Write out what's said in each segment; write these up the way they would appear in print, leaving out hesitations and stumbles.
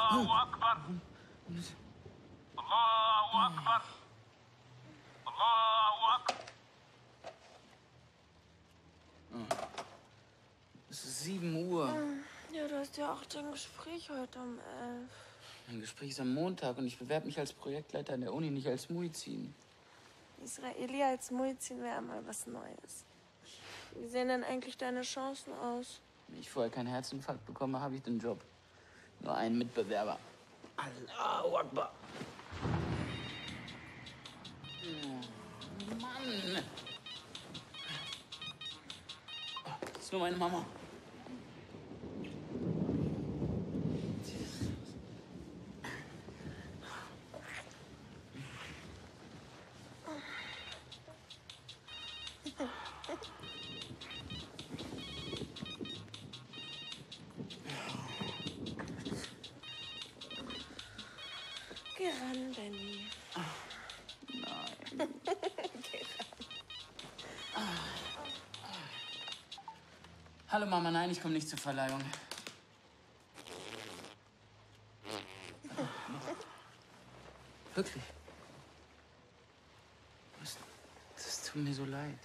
Allahu Akbar. Allahu Akbar. Allahu Akbar. Es ist 7 Uhr. Ja, du hast ja auch dein Gespräch heute um 11. Mein Gespräch ist am Montag und ich bewerbe mich als Projektleiter an der Uni, nicht als Muizin. Israeli als Muizin wäre mal was Neues. Wie sehen denn eigentlich deine Chancen aus? Wenn ich vorher keinen Herzinfarkt bekomme, habe ich den Job. Nur einen Mitbewerber. Allahu Akbar. Oh, Mann. Das ist nur meine Mama. Geh ran, Benny. Nein. Geh ran. Hallo Mama, nein, ich komme nicht zur Verleihung. Wirklich? Das tut mir so leid.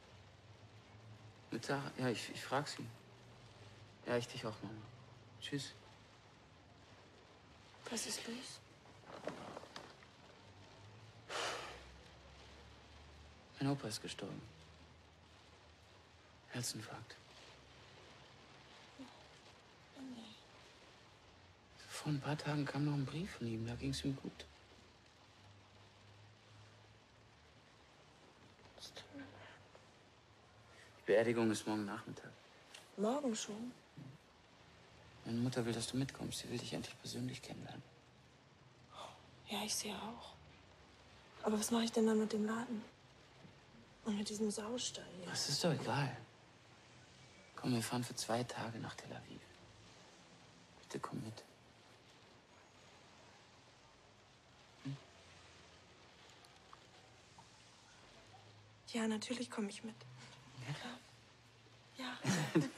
Mit Sarah? Ja, ich frag sie. Ja, ich dich auch, Mama. Tschüss. Was ist los? Mein Opa ist gestorben. Herzinfarkt. Oh nee. Vor ein paar Tagen kam noch ein Brief von ihm, da ging es ihm gut. Das tut mir leid. Die Beerdigung ist morgen Nachmittag. Morgen schon? Meine Mutter will, dass du mitkommst. Sie will dich endlich persönlich kennenlernen. Ja, ich sehe auch. Aber was mache ich denn dann mit dem Laden? Und mit diesem Saustall hier? Das ist doch egal. Komm, wir fahren für 2 Tage nach Tel Aviv. Bitte komm mit. Ja, natürlich komme ich mit. Ja. Ja.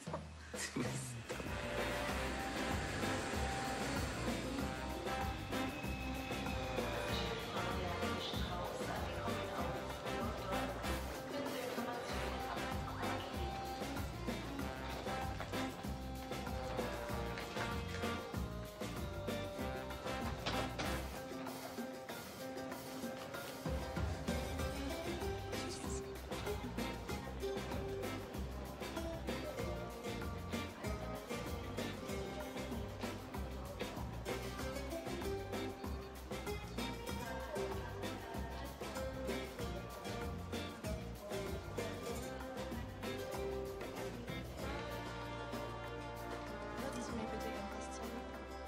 Würden Sie mir bitte irgendwas zeigen?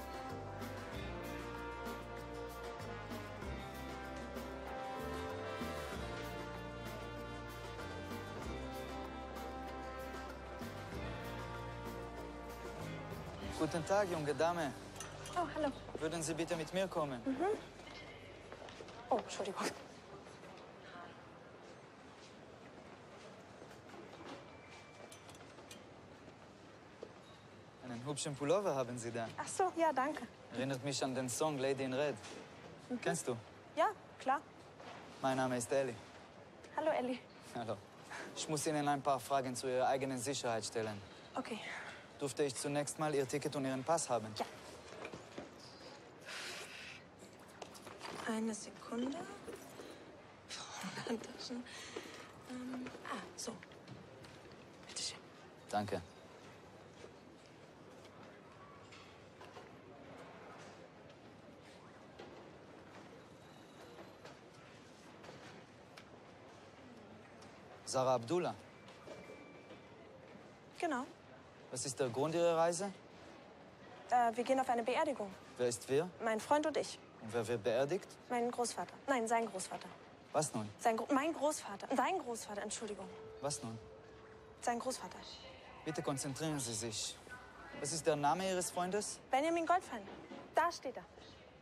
Guten Tag, junge Dame. Oh, hallo. Würden Sie bitte mit mir kommen? Oh, Entschuldigung. Einen hübschen Pullover haben Sie da. Ach so, ja, danke. Erinnert mich an den Song Lady in Red. Kennst du? Ja, klar. Mein Name ist Ellie. Hallo, Elli. Hallo. Ich muss Ihnen ein paar Fragen zu Ihrer eigenen Sicherheit stellen. Okay. Durfte ich zunächst mal Ihr Ticket und Ihren Pass haben? Ja. Eine Sekunde. Handtaschen. So. Bitteschön. Danke. Sarah Abdullah, Genau. was ist der Grund Ihrer Reise? Wir gehen auf eine Beerdigung. Wer ist wir? Mein Freund und ich. Und wer wird beerdigt? Mein Großvater. Nein, sein Großvater. Was nun? Mein Großvater. Sein Großvater, Entschuldigung. Was nun? Sein Großvater. Bitte konzentrieren Sie sich. Was ist der Name Ihres Freundes? Benjamin Goldfein. Da steht er.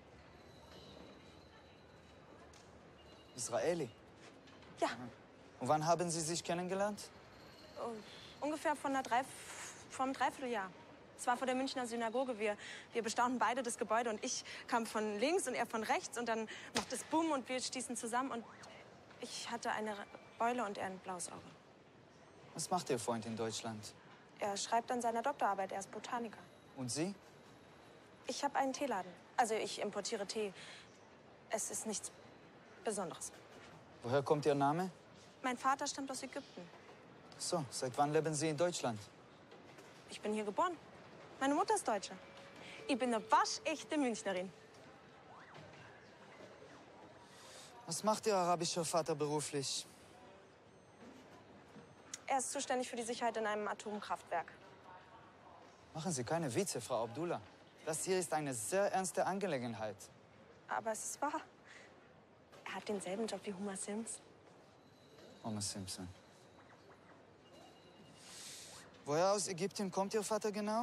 Israeli. Ja, Und wann haben Sie sich kennengelernt? ungefähr vom Dreivierteljahr. Es war vor der Münchner Synagoge. Wir bestaunten beide das Gebäude und ich kam von links und er von rechts und dann macht es Bumm und wir stießen zusammen und ich hatte eine Beule und er ein blaues Auge. Was macht Ihr Freund in Deutschland? Er schreibt an seiner Doktorarbeit, er ist Botaniker. Und Sie? Ich habe einen Teeladen. Also ich importiere Tee. Es ist nichts Besonderes. Woher kommt Ihr Name? Mein Vater stammt aus Ägypten. So, seit wann leben Sie in Deutschland? Ich bin hier geboren. Meine Mutter ist Deutsche. Ich bin eine waschechte Münchnerin. Was macht Ihr arabischer Vater beruflich? Er ist zuständig für die Sicherheit in einem Atomkraftwerk. Machen Sie keine Witze, Frau Abdullah. Das hier ist eine sehr ernste Angelegenheit. Aber es ist wahr. Er hat denselben Job wie Homer Simpson. Homer Simpson. Woher aus Ägypten kommt Ihr Vater genau?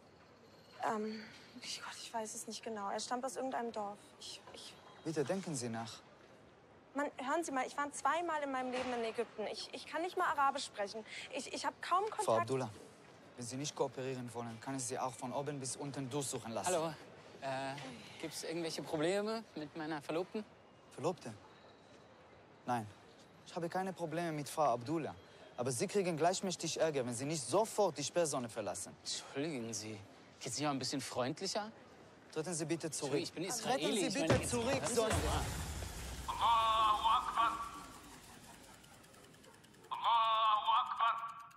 Ich weiß es nicht genau. Er stammt aus irgendeinem Dorf. Bitte denken Sie nach. Mann, hören Sie mal, ich war 2-mal in meinem Leben in Ägypten. Ich kann nicht mal Arabisch sprechen. Ich habe kaum Kontakt. Frau Abdullah, wenn Sie nicht kooperieren wollen, kann ich Sie auch von oben bis unten durchsuchen lassen. Hallo, gibt's irgendwelche Probleme mit meiner Verlobten? Verlobte? Nein, ich habe keine Probleme mit Frau Abdullah. Aber Sie kriegen gleichmächtig Ärger, wenn Sie nicht sofort die Sperrzone verlassen. Entschuldigen Sie, jetzt nicht mal ein bisschen freundlicher? Treten Sie bitte zurück. Ich bin Israeli. Treten Sie ich bitte meine, jetzt- zurück, Hören Sie sonst... doch mal. Allahu Akbar. Allahu Akbar.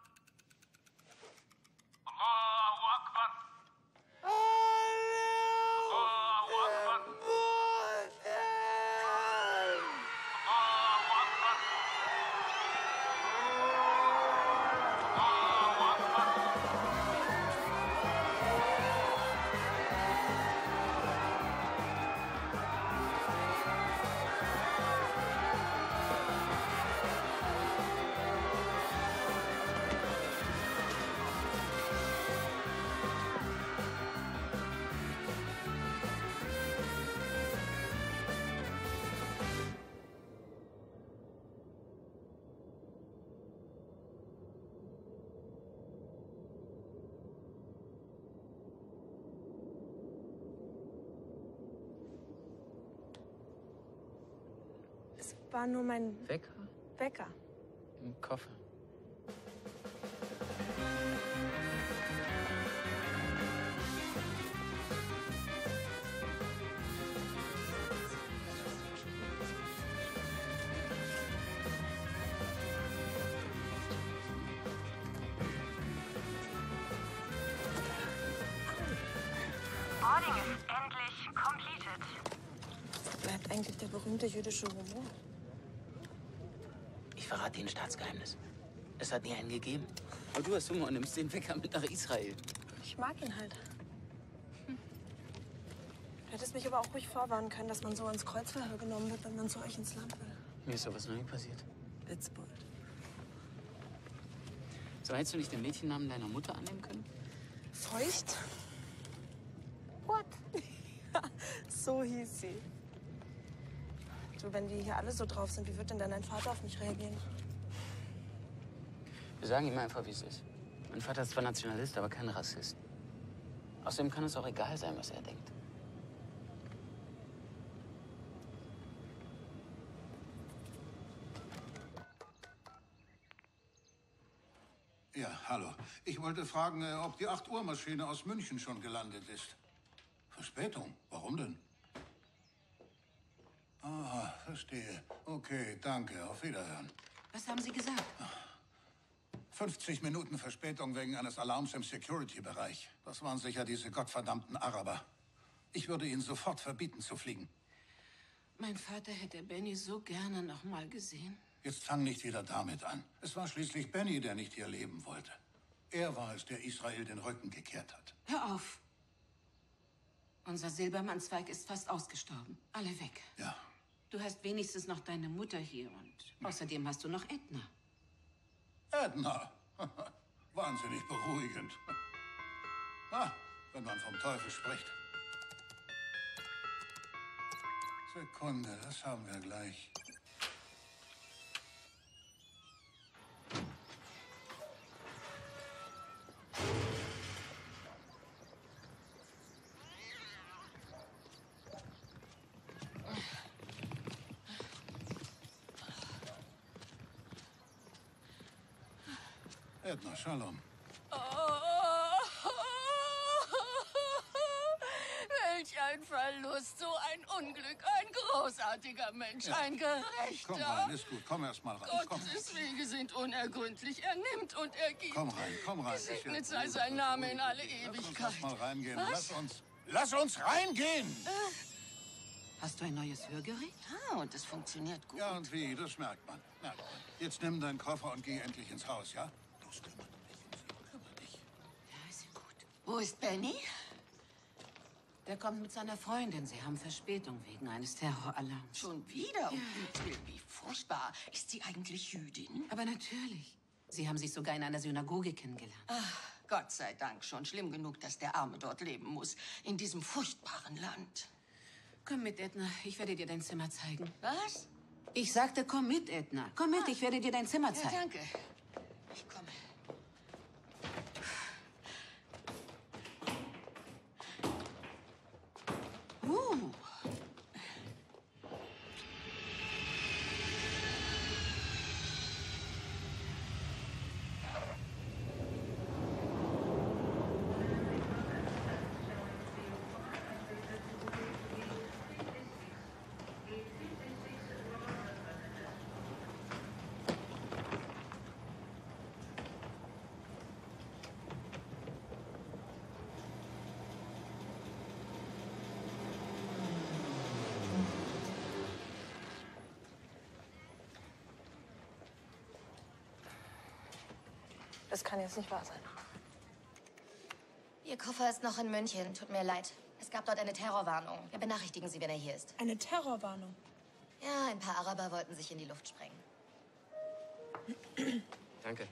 Allahu Akbar. Allahu Akbar. Allahu Akbar. Allahu Akbar. Es war nur mein Wecker? Wecker. Im Koffer. Boarding ist endlich completed. Bleibt eigentlich der berühmte jüdische Humor. Ich verrate Ihnen ein Staatsgeheimnis. Es hat nie einen gegeben. Aber du hast Hunger und nimmst den Wecker mit nach Israel. Ich mag ihn halt. Du hättest mich aber auch ruhig vorwarnen können, dass man so ins Kreuzverhör genommen wird, wenn man zu euch ins Land will. Mir ist sowas noch nie passiert. Witzbold. So, hättest du nicht den Mädchennamen deiner Mutter annehmen können? Feucht? What? So hieß sie. Du, wenn die hier alle so drauf sind, wie wird denn dann dein Vater auf mich reagieren? Wir sagen ihm einfach, wie es ist. Mein Vater ist zwar Nationalist, aber kein Rassist. Außerdem kann es auch egal sein, was er denkt. Ja, hallo. Ich wollte fragen, ob die 8-Uhr-Maschine aus München schon gelandet ist. Verspätung? Warum denn? Ah, verstehe. Okay, danke. Auf Wiederhören. Was haben Sie gesagt? 50 Minuten Verspätung wegen eines Alarms im Security-Bereich. Das waren sicher diese gottverdammten Araber. Ich würde Ihnen sofort verbieten zu fliegen. Mein Vater hätte Benny so gerne noch mal gesehen. Jetzt fang nicht wieder damit an. Es war schließlich Benny, der nicht hier leben wollte. Er war es, der Israel den Rücken gekehrt hat. Hör auf. Unser Silbermannszweig ist fast ausgestorben. Alle weg. Ja. Du hast wenigstens noch deine Mutter hier und außerdem hast du noch Edna. Edna. Wahnsinnig beruhigend. Ah, wenn man vom Teufel spricht. Sekunde, das haben wir gleich. Edna, Shalom. Welch ein Verlust, so ein Unglück, ein großartiger Mensch, ein Gerechter. Komm rein, ist gut. Komm erst mal rein. Komm. Gottes Wege sind unergründlich. Er nimmt und er gibt. Komm rein. Gesegnet sei sein Name in alle Lass uns Ewigkeit. erst mal reingehen. Was? Lass uns reingehen! Hast du ein neues Hörgerät? Ah, und es funktioniert gut. Ja, und wie? Das merkt man. Jetzt nimm deinen Koffer und geh endlich ins Haus, ja? Los, kümmere dich. Ja, ist ja gut. Wo ist Benny? Der kommt mit seiner Freundin. Sie haben Verspätung wegen eines Terroralarms. Schon wieder? Um Himmels Willen, wie furchtbar. Ist sie eigentlich Jüdin? Aber natürlich. Sie haben sich sogar in einer Synagoge kennengelernt. Ach, Gott sei Dank schon. Schlimm genug, dass der Arme dort leben muss. In diesem furchtbaren Land. Komm mit, Edna. Ich werde dir dein Zimmer zeigen. Was? Ich sagte, komm mit, Edna. Komm mit, ich werde dir dein Zimmer Ja, zeigen. danke. Ich komme. Das kann jetzt nicht wahr sein. Ihr Koffer ist noch in München. Tut mir leid. Es gab dort eine Terrorwarnung. Wir benachrichtigen Sie, wenn er hier ist. Eine Terrorwarnung? Ja, ein paar Araber wollten sich in die Luft sprengen. Danke.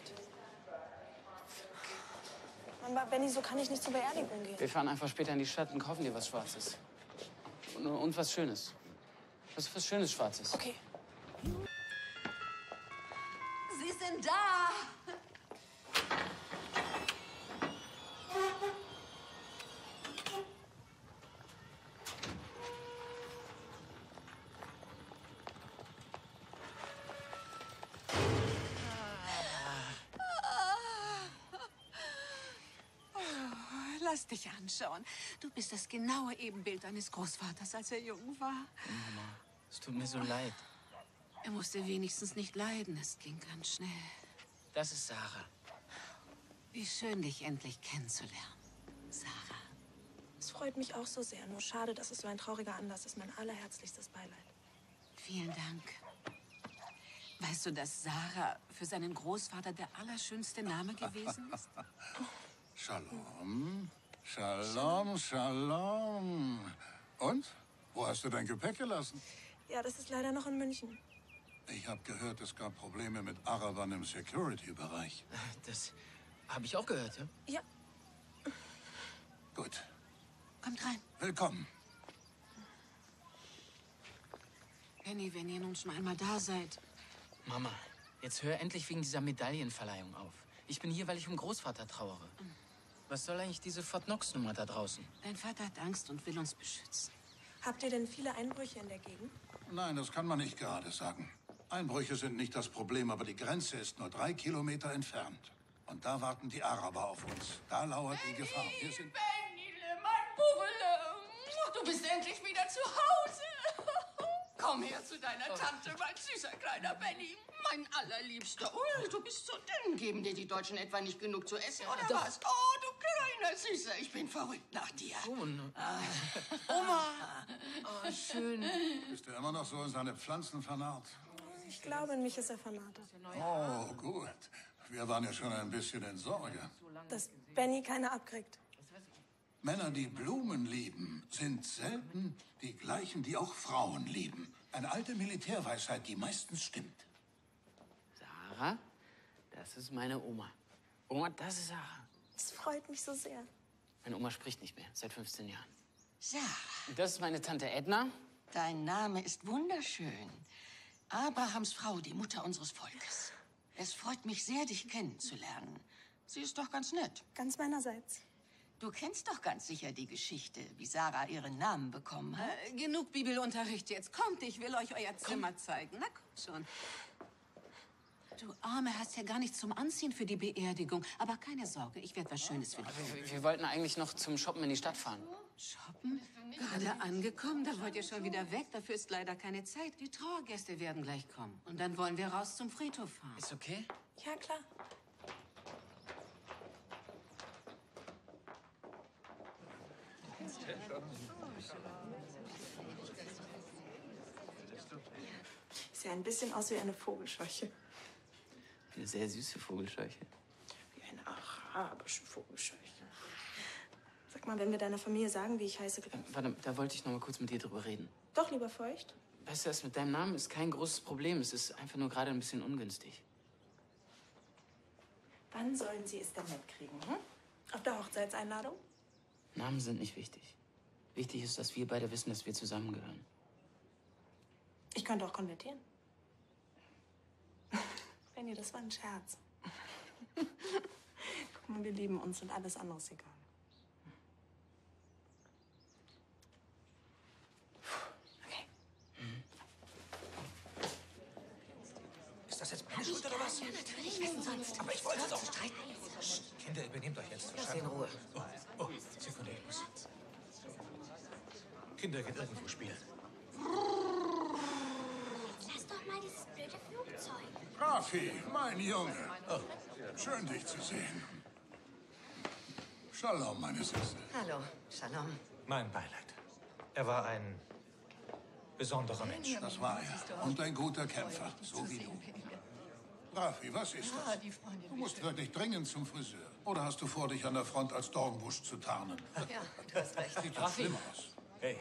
Aber Benny, so kann ich nicht zur Beerdigung gehen. Wir fahren einfach später in die Stadt und kaufen dir was Schwarzes. Und was Schönes. Was Schönes Schwarzes. Okay. Sie sind da! Lass dich anschauen. Du bist das genaue Ebenbild deines Großvaters, als er jung war. Mama, es tut mir so leid. Er musste wenigstens nicht leiden. Es ging ganz schnell. Das ist Sarah. Wie schön, dich endlich kennenzulernen, Sarah. Es freut mich auch so sehr. Nur schade, dass es so ein trauriger Anlass ist. Mein allerherzlichstes Beileid. Vielen Dank. Weißt du, dass Sarah für seinen Großvater der allerschönste Name gewesen ist? Shalom. Und? Wo hast du dein Gepäck gelassen? Ja, das ist leider noch in München. Ich habe gehört, es gab Probleme mit Arabern im Security-Bereich. Das habe ich auch gehört, ja? Ja, Gut. Kommt rein. Willkommen. Penny, wenn ihr nun schon einmal da seid. Mama, jetzt hör endlich wegen dieser Medaillenverleihung auf. Ich bin hier, weil ich um Großvater trauere. Was soll eigentlich diese Fort Knox-Nummer da draußen? Dein Vater hat Angst und will uns beschützen. habt ihr denn viele Einbrüche in der Gegend? Nein, das kann man nicht gerade sagen. Einbrüche sind nicht das Problem, aber die Grenze ist nur 3 Kilometer entfernt. Und da warten die Araber auf uns. Da lauert die Gefahr. Wir sind... Bennyle, mein Bubele. Du bist endlich wieder zu Hause. Komm her zu deiner Tante, mein süßer kleiner Benny. Mein allerliebster. Oh, du bist so dünn. Geben dir die Deutschen etwa nicht genug zu essen, oder was? Oh, du kleiner Süßer. Ich bin verrückt nach dir. Oma! Oh, schön. Ist er immer noch so in seine Pflanzen vernarrt? Ich glaube, in mich ist er vernarrt. Oh, gut. Wir waren ja schon ein bisschen in Sorge. Dass Benny keine abkriegt. Männer, die Blumen lieben, sind selten die gleichen, die auch Frauen lieben. Eine alte Militärweisheit, die meistens stimmt. Sarah, das ist meine Oma. Oma, das ist Sarah. Das freut mich so sehr. Meine Oma spricht nicht mehr, seit 15 Jahren. Sarah, Und das ist meine Tante Edna. dein Name ist wunderschön. Abrahams Frau, die Mutter unseres Volkes. Es freut mich sehr, dich kennenzulernen. Sie ist doch ganz nett. Ganz meinerseits. Du kennst doch ganz sicher die Geschichte, wie Sarah ihren Namen bekommen hat. Genug Bibelunterricht jetzt. Kommt, ich will euch euer Zimmer zeigen. Na, kommt schon. Du Arme, hast ja gar nichts zum Anziehen für die Beerdigung. Aber keine Sorge, ich werde was Schönes für dich tun. Wir wollten eigentlich noch zum Shoppen in die Stadt fahren. Shoppen? Gerade angekommen, da wollt ihr schon wieder weg. Dafür ist leider keine Zeit. Die Trauergäste werden gleich kommen. Und dann wollen wir raus zum Friedhof fahren. Ist okay? Ja, klar. Sieht ja ein bisschen aus wie eine Vogelscheuche. Eine sehr süße Vogelscheuche. Wie eine arabische Vogelscheuche. Sag mal, wenn wir deiner Familie sagen, wie ich heiße... Warte, da wollte ich noch mal kurz mit dir drüber reden. Doch lieber Feucht. Weißt du, das mit deinem Namen ist kein großes Problem. Es ist einfach nur gerade ein bisschen ungünstig. Wann sollen sie es denn mitkriegen, hm? Auf der Hochzeitseinladung? Namen sind nicht wichtig. Wichtig ist, dass wir beide wissen, dass wir zusammengehören. Ich könnte auch konvertieren. Benni, das war ein Scherz. Guck mal, wir lieben uns und alles andere ist egal. Okay. Ist das jetzt meine Schuld oder was? Ja, natürlich. Was denn sonst? Aber ich wollte doch. Streiten. Kinder, übernehmt euch jetzt. Lass sie in Ruhe. Oh, Sekunde, ich muss. Kinder, geht irgendwo spielen. Lass doch mal dieses blöde Flugzeug. Rafi, mein Junge. Schön, dich zu sehen. Shalom, meine Süße. Hallo, Shalom. Mein Beileid. Er war ein besonderer Mensch. Das war er. Und ein guter Kämpfer, so wie du. Rafi, was ist das? Du musst wirklich dringend zum Friseur. Oder hast du vor, dich an der Front als Dornbusch zu tarnen? Ja, du hast recht. Sieht doch schlimm aus. Hey,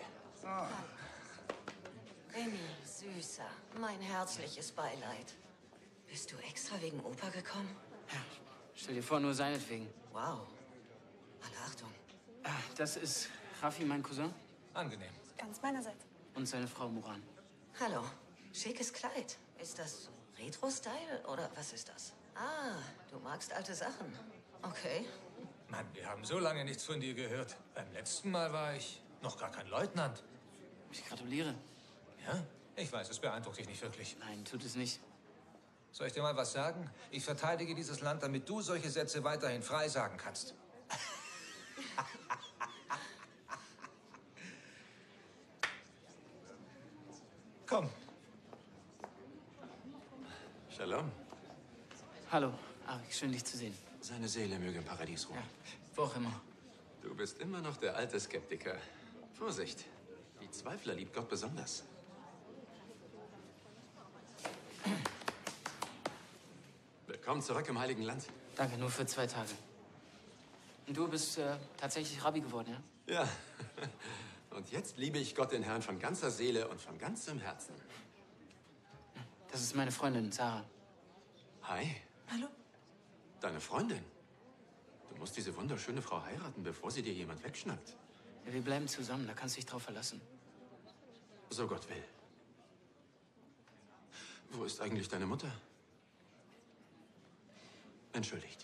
Benni, Süßer, mein herzliches Beileid. Bist du extra wegen Opa gekommen? Stell dir vor, nur seinetwegen. Wow. Alle Achtung. Das ist Raffi, mein Cousin, angenehm. Ganz meinerseits. und seine Frau Muran. Hallo. Schickes Kleid. Ist das Retro-Style oder was ist das? Ah, du magst alte Sachen. Okay. Mann, wir haben so lange nichts von dir gehört. Beim letzten Mal war ich noch gar kein Leutnant. Ich gratuliere. Ja? Ich weiß, es beeindruckt dich nicht wirklich. Nein, tut es nicht. Soll ich dir mal was sagen? Ich verteidige dieses Land, damit du solche Sätze weiterhin frei sagen kannst. Komm. Shalom. Hallo, Arik, schön dich zu sehen. Seine Seele möge im Paradies ruhen. Ja, wo auch immer. Du bist immer noch der alte Skeptiker. Vorsicht, die Zweifler liebt Gott besonders. Willkommen zurück im Heiligen Land. Danke, nur für 2 Tage. Und du bist tatsächlich Rabbi geworden, ja? Ja. Und jetzt liebe ich Gott, den Herrn, von ganzer Seele und von ganzem Herzen. Das ist meine Freundin, Sarah. Hi. Hallo? Deine Freundin. Du musst diese wunderschöne Frau heiraten, bevor sie dir jemand wegschnappt. Ja, wir bleiben zusammen, da kannst du dich drauf verlassen. So Gott will. Wo ist eigentlich deine Mutter? Entschuldigt.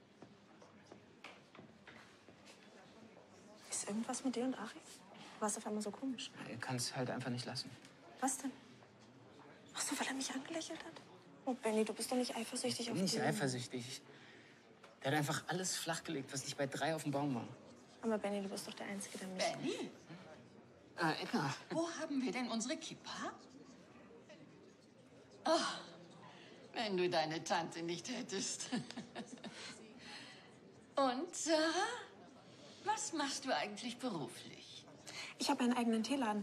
Ist irgendwas mit dir und Arik? Du warst auf einmal so komisch. Er kann es halt einfach nicht lassen. Was denn? Ach so, weil er mich angelächelt hat? Oh, Benni, du bist doch nicht eifersüchtig Ich auf bin nicht den. eifersüchtig. Der hat einfach alles flachgelegt, was nicht bei 3 auf dem Baum war. Aber Benni, du bist doch der Einzige, der mich... Benni, Edna. wo haben wir denn unsere Kippa? Ach, wenn du deine Tante nicht hättest. Und Sarah, was machst du eigentlich beruflich? Ich habe einen eigenen Teeladen.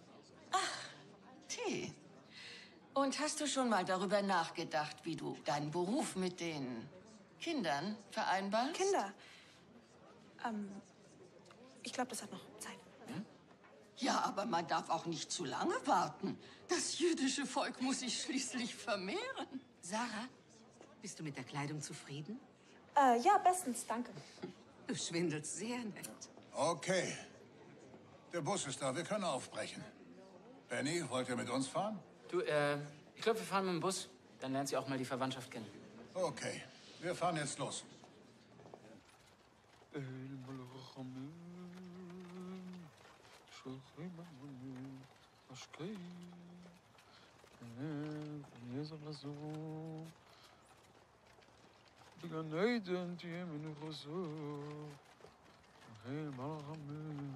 Tee. Und hast du schon mal darüber nachgedacht, wie du deinen Beruf mit den Kindern vereinbarst? Kinder. Ich glaube, das hat noch Zeit. Ja, aber man darf auch nicht zu lange warten. Das jüdische Volk muss sich schließlich vermehren. Sarah, bist du mit der Kleidung zufrieden? Ja, bestens, danke. Du schwindelst sehr nett. Okay. Der Bus ist da, wir können aufbrechen. Benny, wollt ihr mit uns fahren? Du, ich glaube, wir fahren mit dem Bus. Dann lernt sie auch mal die Verwandtschaft kennen. Okay, wir fahren jetzt los. בגן עדן תהיה מנוחתו. רחם על רחמים.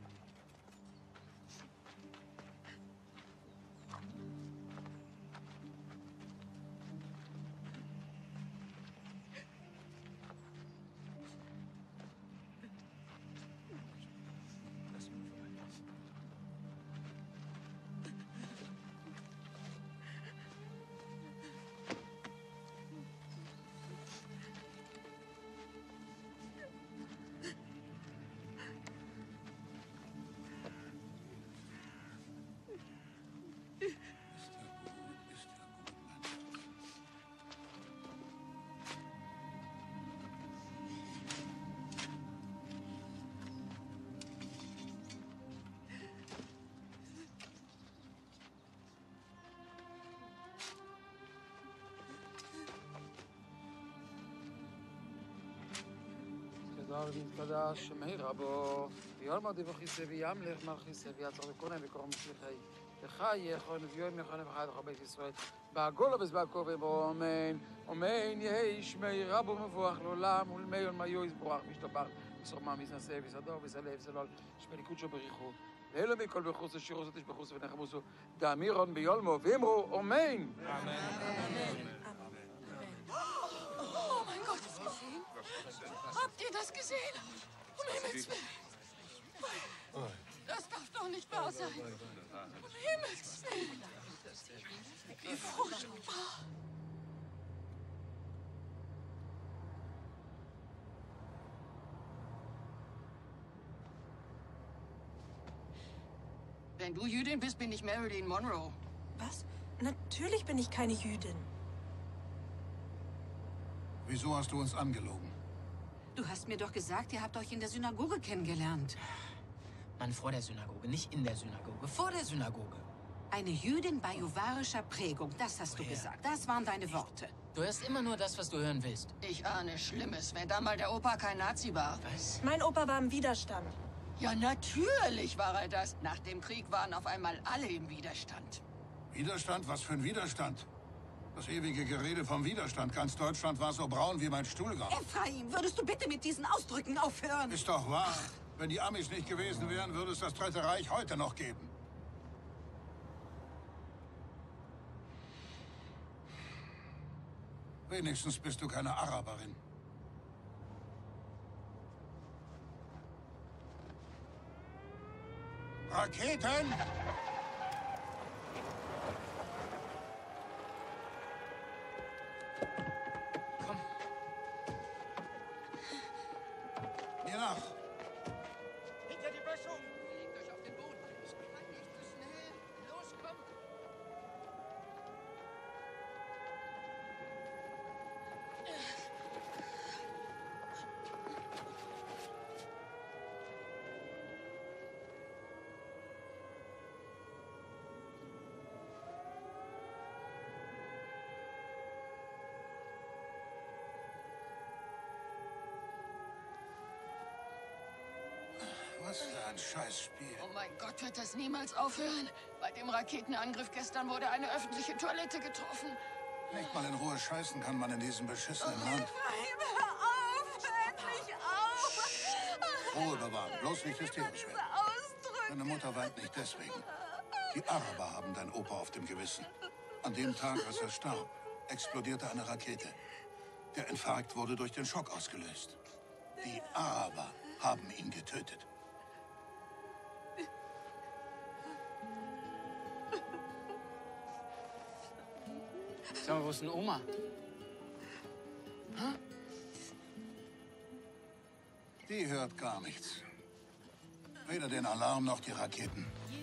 כדאר ויתקדש שמי רבו, ויולמא דבחיסא וימלך מלכיסא ויעצור לכהן וקורא מצליחי. וחי יכון ויום יכון וחי לכל בית ישראל. בעגול ובזבקו ובאומן, אומן יהי שמי רבו מבוח לעולם ולמיון מיו יזבוח משתבח. וסורמה מזנשא וסדור וסלב וסלול שמליקות שבריחו. ואלו מכל בחוץ אשירו זאת תשבחוס ונחמוסו. דאמירון ביולמו ואמרו אומן. Oh mein Gott, habt ihr das gesehen? Um Himmels Willen. Das darf doch nicht wahr sein. Um Himmels Willen. Wie furchtbar. Wenn du Jüdin bist, bin ich Marilyn Monroe. Was? Natürlich bin ich keine Jüdin. Wieso hast du uns angelogen? Du hast mir doch gesagt, ihr habt euch in der Synagoge kennengelernt. Mann, vor der Synagoge, nicht in der Synagoge, vor der Synagoge. Eine Jüdin bajuwarischer Prägung, das hast du gesagt. Das waren deine Worte. Du hörst immer nur das, was du hören willst. Ich ahne Schlimmes, wenn da mal der Opa kein Nazi war. Was? Mein Opa war im Widerstand. Ja, natürlich war er das. Nach dem Krieg waren auf einmal alle im Widerstand. Widerstand? Was für ein Widerstand? Das ewige Gerede vom Widerstand. Ganz Deutschland war so braun wie mein Stuhlgang. Ephraim, würdest du bitte mit diesen Ausdrücken aufhören? Ist doch wahr. Wenn die Amis nicht gewesen wären, würde es das Dritte Reich heute noch geben. Wenigstens bist du keine Araberin. Raketen! Komm. Mir nach. Hinter die Böschung! Legt euch auf den Boden. Ich kann nicht so schnell. Los, kommt! Was für ein Scheißspiel. Oh mein Gott, wird das niemals aufhören? Bei dem Raketenangriff gestern wurde eine öffentliche Toilette getroffen. Nicht mal in Ruhe scheißen kann man in diesem beschissenen Land. Hör auf! Endlich auf! Ruhe bewahren, bloß nicht hysterisch werden. Deine Mutter weint nicht deswegen. Die Araber haben dein Opa auf dem Gewissen. An dem Tag, als er starb, explodierte eine Rakete. Der Infarkt wurde durch den Schock ausgelöst. Die Araber haben ihn getötet. Sag mal, wo ist denn Oma? Hä? Die hört gar nichts. Weder den Alarm noch die Raketen.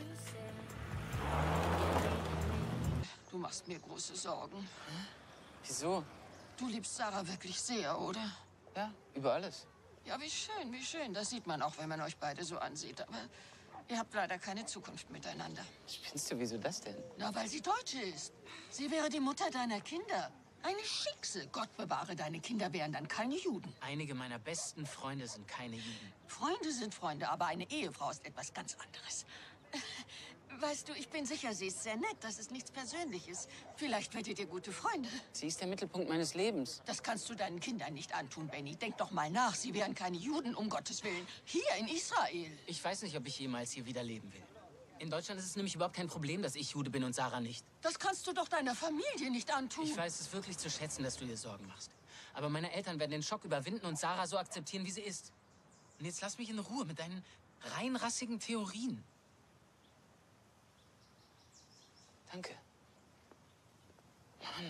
Du machst mir große Sorgen. Wieso? Du liebst Sarah wirklich sehr, oder? Ja, über alles. Ja, wie schön, wie schön. Das sieht man auch, wenn man euch beide so ansieht. Aber ihr habt leider keine Zukunft miteinander. Spinnst du, wieso das denn? Na, weil sie Deutsche ist. Sie wäre die Mutter deiner Kinder. Eine Schickse. Gott bewahre, deine Kinder wären dann keine Juden. Einige meiner besten Freunde sind keine Juden. Freunde sind Freunde, aber eine Ehefrau ist etwas ganz anderes. Weißt du, ich bin sicher, sie ist sehr nett. Das ist nichts Persönliches. Vielleicht werdet ihr gute Freunde. Sie ist der Mittelpunkt meines Lebens. Das kannst du deinen Kindern nicht antun, Benny. Denk doch mal nach. Sie wären keine Juden, um Gottes Willen. Hier in Israel. Ich weiß nicht, ob ich jemals hier wieder leben will. In Deutschland ist es nämlich überhaupt kein Problem, dass ich Jude bin und Sarah nicht. Das kannst du doch deiner Familie nicht antun. Ich weiß es wirklich zu schätzen, dass du dir Sorgen machst. Aber meine Eltern werden den Schock überwinden und Sarah so akzeptieren, wie sie ist. Und jetzt lass mich in Ruhe mit deinen reinrassigen Theorien. Danke. Mann.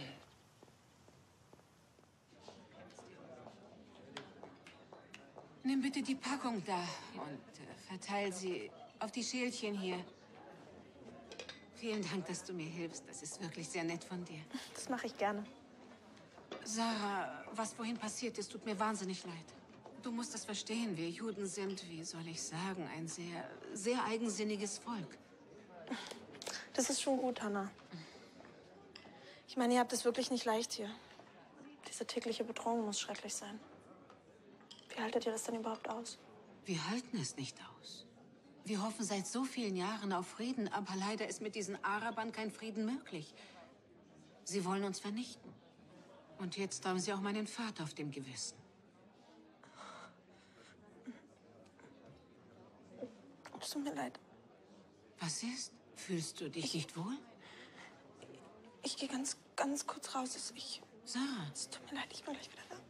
Nimm bitte die Packung da und verteil sie auf die Schälchen hier. Vielen Dank, dass du mir hilfst. Das ist wirklich sehr nett von dir. Das mache ich gerne. Sarah, was vorhin passiert ist, tut mir wahnsinnig leid. Du musst das verstehen. Wir Juden sind, wie soll ich sagen, ein sehr, sehr eigensinniges Volk. Das ist schon gut, Hannah. Ich meine, ihr habt es wirklich nicht leicht hier. Diese tägliche Bedrohung muss schrecklich sein. Wie haltet ihr das denn überhaupt aus? Wir halten es nicht aus. Wir hoffen seit so vielen Jahren auf Frieden, aber leider ist mit diesen Arabern kein Frieden möglich. Sie wollen uns vernichten. Und jetzt haben sie auch meinen Vater auf dem Gewissen. Es tut mir leid. Was ist? Fühlst du dich nicht wohl? Ich gehe ganz kurz raus. Sarah. Es tut mir leid, ich bin gleich wieder da.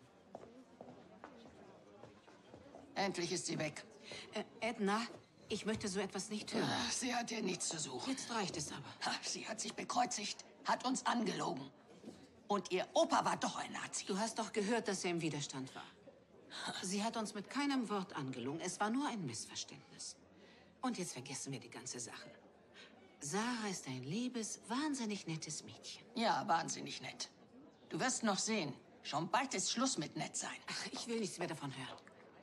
Endlich ist sie weg. Edna, ich möchte so etwas nicht hören. Ach, sie hat hier nichts zu suchen. Jetzt reicht es aber. Ha, sie hat sich bekreuzigt, hat uns angelogen. Und ihr Opa war doch ein Nazi. Du hast doch gehört, dass er im Widerstand war. Sie hat uns mit keinem Wort angelogen. Es war nur ein Missverständnis. Und jetzt vergessen wir die ganze Sache. Sarah ist ein liebes, wahnsinnig nettes Mädchen. Ja, wahnsinnig nett. Du wirst noch sehen. Schon bald ist Schluss mit nett sein. Ach, ich will nichts mehr davon hören.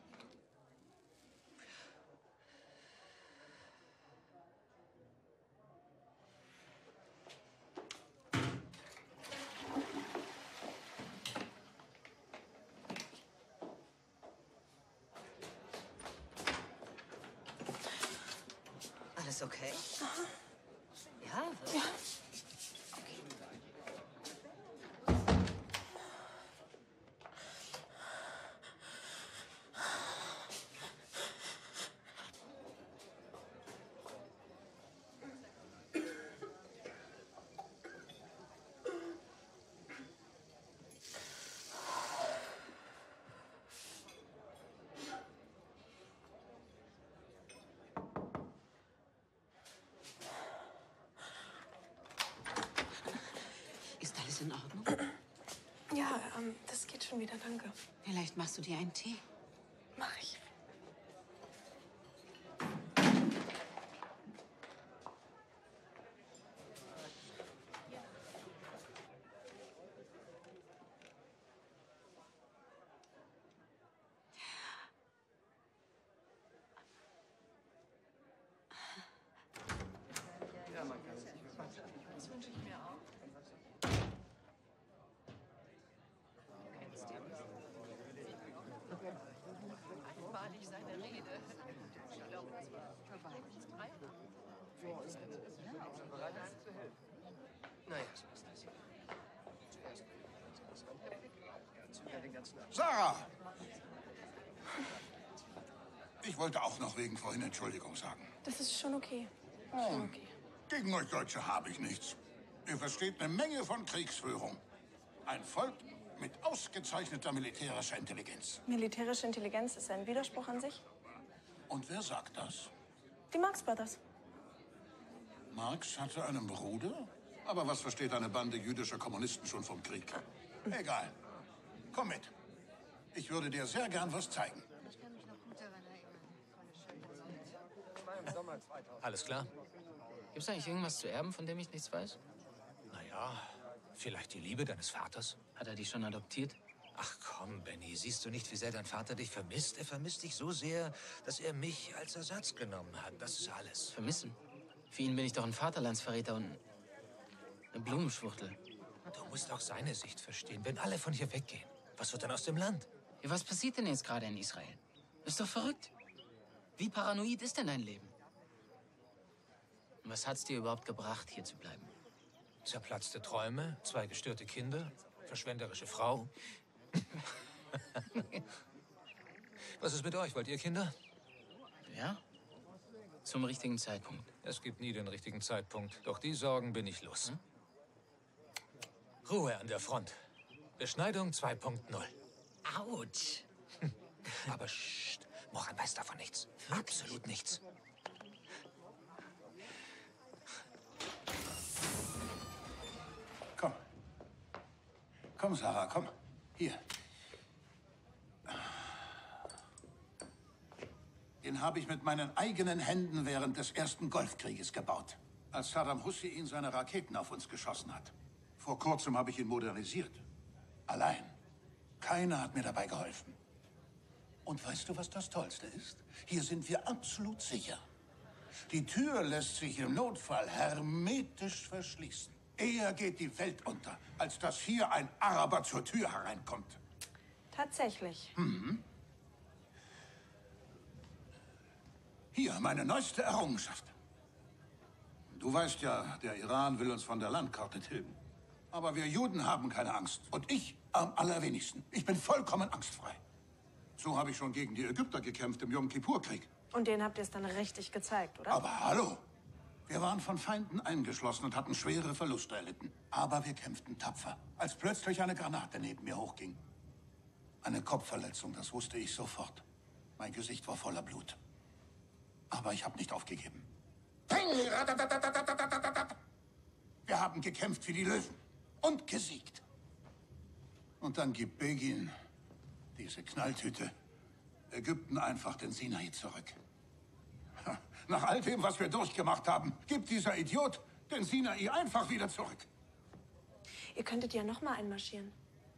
Alles okay? Aha. Ja, Ja. Ist alles in Ordnung? Ja, das geht schon wieder, danke. Vielleicht machst du dir einen Tee. Mach ich. Ja, man kann es nicht mehr. Das wünsche ich mir auch. Einmalig seine Rede. Ich glaube, das war für Weihnachtsbrei. Bereit, einem zu helfen? Naja, so ist das. Zuerst den ganzen Abend. Sarah! Ich wollte auch noch wegen vorhin Entschuldigung sagen. Das ist schon okay. Oh, gegen euch Deutsche habe ich nichts. Ihr versteht eine Menge von Kriegsführung. Ein Volk mit ausgezeichneter militärischer Intelligenz. Militärische Intelligenz ist ein Widerspruch an sich. Und wer sagt das? Die Marx Brothers. Marx hatte einen Bruder? Aber was versteht eine Bande jüdischer Kommunisten schon vom Krieg? Egal. Komm mit. Ich würde dir sehr gern was zeigen. Alles klar? Gibt's eigentlich irgendwas zu erben, von dem ich nichts weiß? Naja, vielleicht die Liebe deines Vaters? Hat er die schon adoptiert? Ach komm, Benny, siehst du nicht, wie sehr dein Vater dich vermisst? Er vermisst dich so sehr, dass er mich als Ersatz genommen hat. Das ist alles. Vermissen? Für ihn bin ich doch ein Vaterlandsverräter und eine Blumenschwuchtel. Du musst auch seine Sicht verstehen. Wenn alle von hier weggehen, was wird dann aus dem Land? Ja, was passiert denn jetzt gerade in Israel? Ist doch verrückt. Wie paranoid ist denn dein Leben? Was hat's dir überhaupt gebracht, hier zu bleiben? Zerplatzte Träume, 2 gestörte Kinder, verschwenderische Frau. Was ist mit euch? Wollt ihr Kinder? Ja? Zum richtigen Zeitpunkt. Es gibt nie den richtigen Zeitpunkt. Doch die Sorgen bin ich los. Ruhe an der Front. Beschneidung 2.0. Autsch. Aber pst, Moran weiß davon nichts. Absolut nichts. Komm. Komm, Sarah, komm. Hier. Den habe ich mit meinen eigenen Händen während des ersten Golfkrieges gebaut. Als Saddam Hussein seine Raketen auf uns geschossen hat. Vor kurzem habe ich ihn modernisiert. Allein. Keiner hat mir dabei geholfen. Und weißt du, was das Tollste ist? Hier sind wir absolut sicher. Die Tür lässt sich im Notfall hermetisch verschließen. Eher geht die Welt unter, als dass hier ein Araber zur Tür hereinkommt. Tatsächlich. Mhm. Hier, meine neueste Errungenschaft. Du weißt ja, der Iran will uns von der Landkarte tilgen. Aber wir Juden haben keine Angst. Und ich am allerwenigsten. Ich bin vollkommen angstfrei. So habe ich schon gegen die Ägypter gekämpft im Jom-Kippur-Krieg. Und denen habt ihr es dann richtig gezeigt, oder? Aber hallo! Wir waren von Feinden eingeschlossen und hatten schwere Verluste erlitten. Aber wir kämpften tapfer, als plötzlich eine Granate neben mir hochging. Eine Kopfverletzung, das wusste ich sofort. Mein Gesicht war voller Blut. Aber ich habe nicht aufgegeben. Wir haben gekämpft wie die Löwen und gesiegt. Und dann gibt Begin, diese Knalltüte, Ägypten einfach den Sinai zurück. Nach all dem, was wir durchgemacht haben, gibt dieser Idiot den Sinai einfach wieder zurück. Ihr könntet ja noch mal einmarschieren.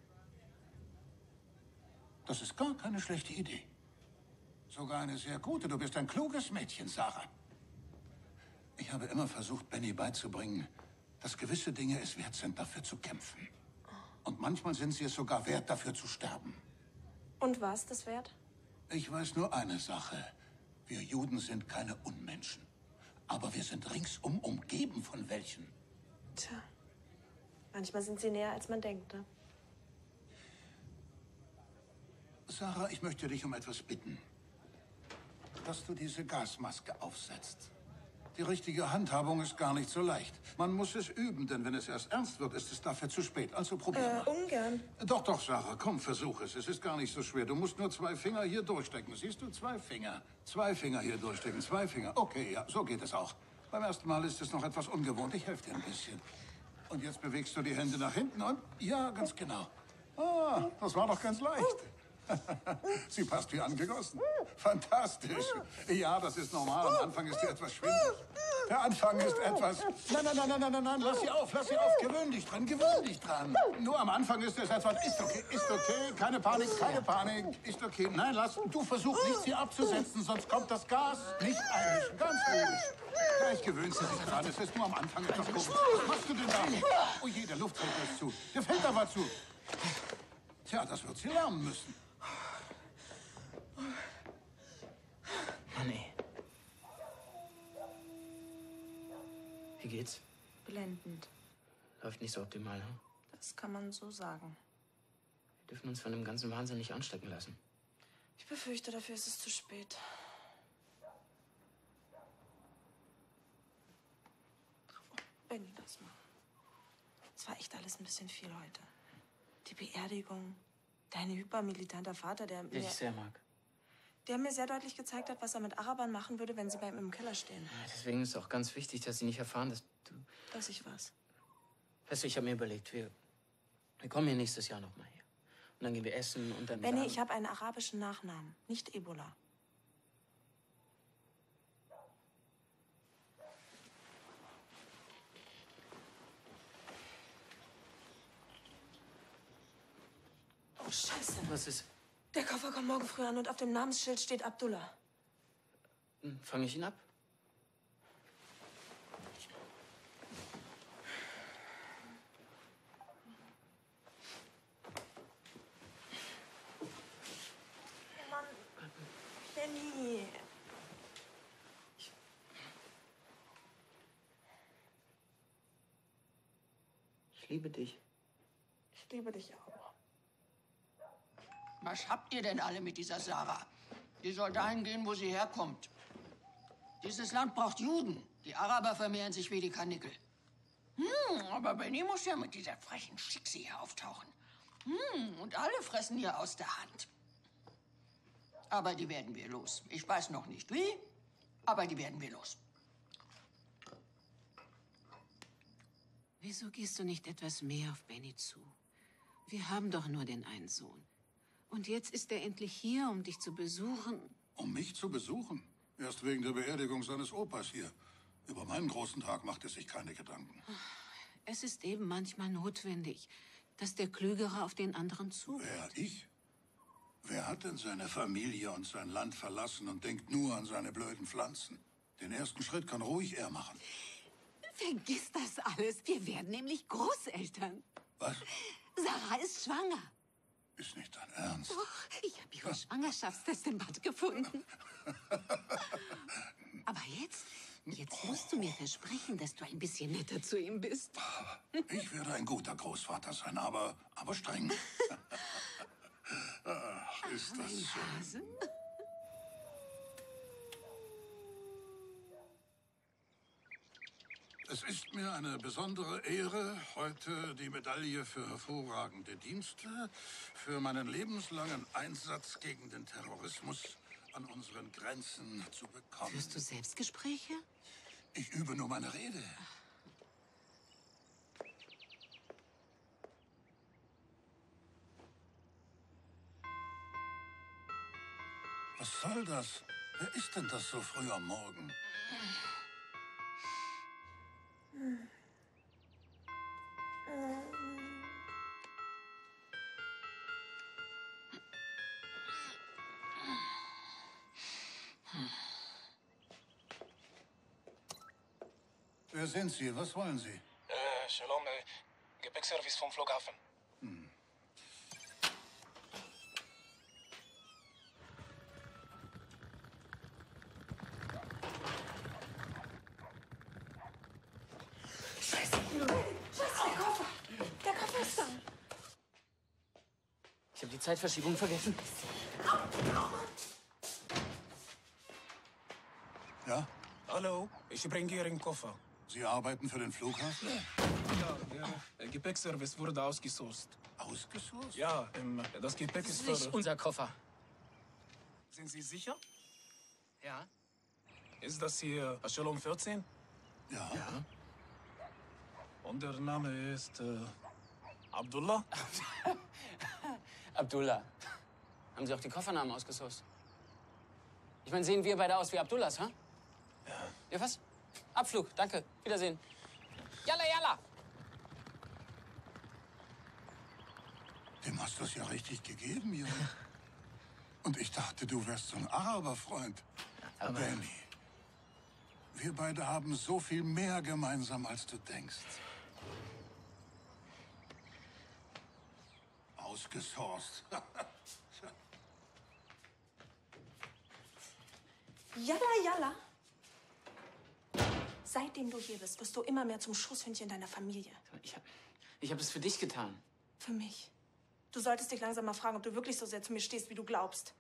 Das ist gar keine schlechte Idee. Sogar eine sehr gute. Du bist ein kluges Mädchen, Sarah. Ich habe immer versucht, Benny beizubringen, dass gewisse Dinge es wert sind, dafür zu kämpfen. Und manchmal sind sie es sogar wert, dafür zu sterben. Und was das wert? Ich weiß nur eine Sache. Wir Juden sind keine Unmenschen. Aber wir sind ringsum umgeben von welchen. Tja, manchmal sind sie näher, als man denkt, ne? Sarah, ich möchte dich um etwas bitten. Dass du diese Gasmaske aufsetzt. Die richtige Handhabung ist gar nicht so leicht. Man muss es üben, denn wenn es erst ernst wird, ist es dafür zu spät. Also probier mal. Ungern. Doch, Sarah, komm, versuch es. Es ist gar nicht so schwer. Du musst nur 2 Finger hier durchstecken. Siehst du, 2 Finger. 2 Finger hier durchstecken, 2 Finger. Okay, ja, so geht es auch. Beim ersten Mal ist es noch etwas ungewohnt. Ich helfe dir ein bisschen. Und jetzt bewegst du die Hände nach hinten und... Ja, ganz genau. Ah, das war doch ganz leicht. Sie passt wie angegossen. Fantastisch. Ja, das ist normal. Am Anfang ist sie etwas schwindelig. Der Anfang ist etwas... Nein, lass sie auf. Gewöhn dich dran. Nur am Anfang ist es etwas... Ist okay. Keine Panik. Ist okay. Nein, du versuch nicht, sie abzusetzen, sonst kommt das Gas. Nicht einmischen. Ganz ruhig. Gleich gewöhnst du dich dran. Es ist nur am Anfang etwas komisch. Was machst du denn da? Oh je, der Luftfilter ist zu. Der fällt aber zu. Tja, das wird sie lernen müssen. Mann, ey. Wie geht's? Blendend. Läuft nicht so optimal, ne? Das kann man so sagen. Wir dürfen uns von dem ganzen Wahnsinn nicht anstecken lassen. Ich befürchte, dafür ist es zu spät. Benni, lass mal. Es war echt alles ein bisschen viel heute. Die Beerdigung, dein hypermilitanter Vater, der Den ich sehr mag. mir sehr deutlich gezeigt hat, was er mit Arabern machen würde, wenn sie bei ihm im Keller stehen. Ja, deswegen ist es auch ganz wichtig, dass sie nicht erfahren, dass du... Dass ich was? Weißt du, ich habe mir überlegt, wir kommen hier nächstes Jahr noch mal her. Und dann gehen wir essen und dann... Benni, ich habe einen arabischen Nachnamen, nicht Ebola. Oh, Scheiße. Was ist? Der Koffer kommt morgen früh an und auf dem Namensschild steht Abdullah. Fange ich ihn ab? Mann, Benni. liebe dich. Ich liebe dich auch. Was habt ihr denn alle mit dieser Sarah? Die soll dahin gehen, wo sie herkommt. Dieses Land braucht Juden. Die Araber vermehren sich wie die Karnickel. Aber Benny muss ja mit dieser frechen Schickse hier auftauchen. Und alle fressen ihr aus der Hand. Aber die werden wir los. Ich weiß noch nicht wie, aber die werden wir los. Wieso gehst du nicht etwas mehr auf Benny zu? Wir haben doch nur den einen Sohn. Und jetzt ist er endlich hier, um dich zu besuchen. Um mich zu besuchen? Erst wegen der Beerdigung seines Opas hier. Über meinen großen Tag macht er sich keine Gedanken. Es ist eben manchmal notwendig, dass der Klügere auf den anderen zugeht. Wer, ich? Wer hat denn seine Familie und sein Land verlassen und denkt nur an seine blöden Pflanzen? Den ersten Schritt kann ruhig er machen. Vergiss das alles. Wir werden nämlich Großeltern. Was? Sarah ist schwanger. Ist nicht dein Ernst? Doch, ich habe ihre Schwangerschaftstest im Bad gefunden. Aber jetzt musst du mir versprechen, dass du ein bisschen netter zu ihm bist. Ich werde ein guter Großvater sein, aber streng. Ach, ist das schön. Es ist mir eine besondere Ehre, heute die Medaille für hervorragende Dienste für meinen lebenslangen Einsatz gegen den Terrorismus an unseren Grenzen zu bekommen. Führst du Selbstgespräche? Ich übe nur meine Rede. Was soll das? Wer ist denn das so früh am Morgen? Wer sind Sie? Was wollen Sie? Shalom, Gepäckservice vom Flughafen. Scheiße, der Koffer. Der Koffer ist da. Ich habe die Zeitverschiebung vergessen. Ja? Hallo, ich bringe Ihren Koffer. Sie arbeiten für den Flughafen? Ja, der Gepäckservice wurde ausgesourced. Ausgesourced? Ja, das Gepäck ist Das ist nicht unser Koffer. Sind Sie sicher? Ja. Ist das hier Shalom 14? Ja. Und der Name ist Abdullah? Abdullah. Haben Sie auch die Koffernamen ausgesourced? Ich meine, sehen wir beide aus wie Abdullahs, ha? Ja, was? Abflug, danke. Wiedersehen. Yalla, yalla! Dem hast du es ja richtig gegeben, Junge. Und ich dachte, du wärst so ein Araberfreund. Aber Benny, wir beide haben so viel mehr gemeinsam, als du denkst. Ausgesourced. Yalla, yalla. Seitdem du hier bist, wirst du immer mehr zum Schoßhündchen deiner Familie. ich hab das für dich getan. Für mich. Du solltest dich langsam mal fragen, ob du wirklich so sehr zu mir stehst, wie du glaubst.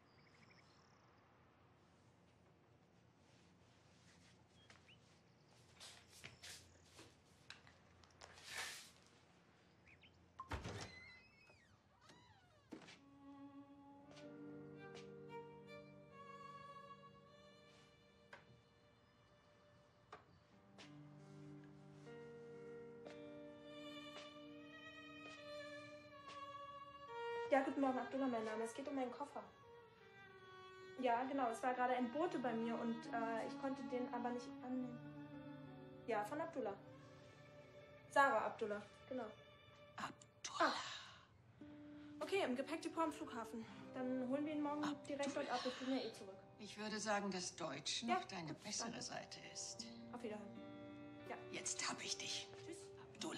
Ja, guten Morgen, Abdullah, mein Name. Es geht um meinen Koffer. Ja, genau. Es war gerade ein Bote bei mir und ich konnte den aber nicht annehmen. Ja, von Abdullah. Sarah Abdullah, genau. Abdullah. Okay, im Gepäckdepot am Flughafen. Dann holen wir ihn morgen direkt dort ab. Ich bin ja eh zurück. Ich würde sagen, dass Deutsch noch deine bessere Seite ist. Auf Wiederhören. Ja. Jetzt hab ich dich. Tschüss. Abdullah.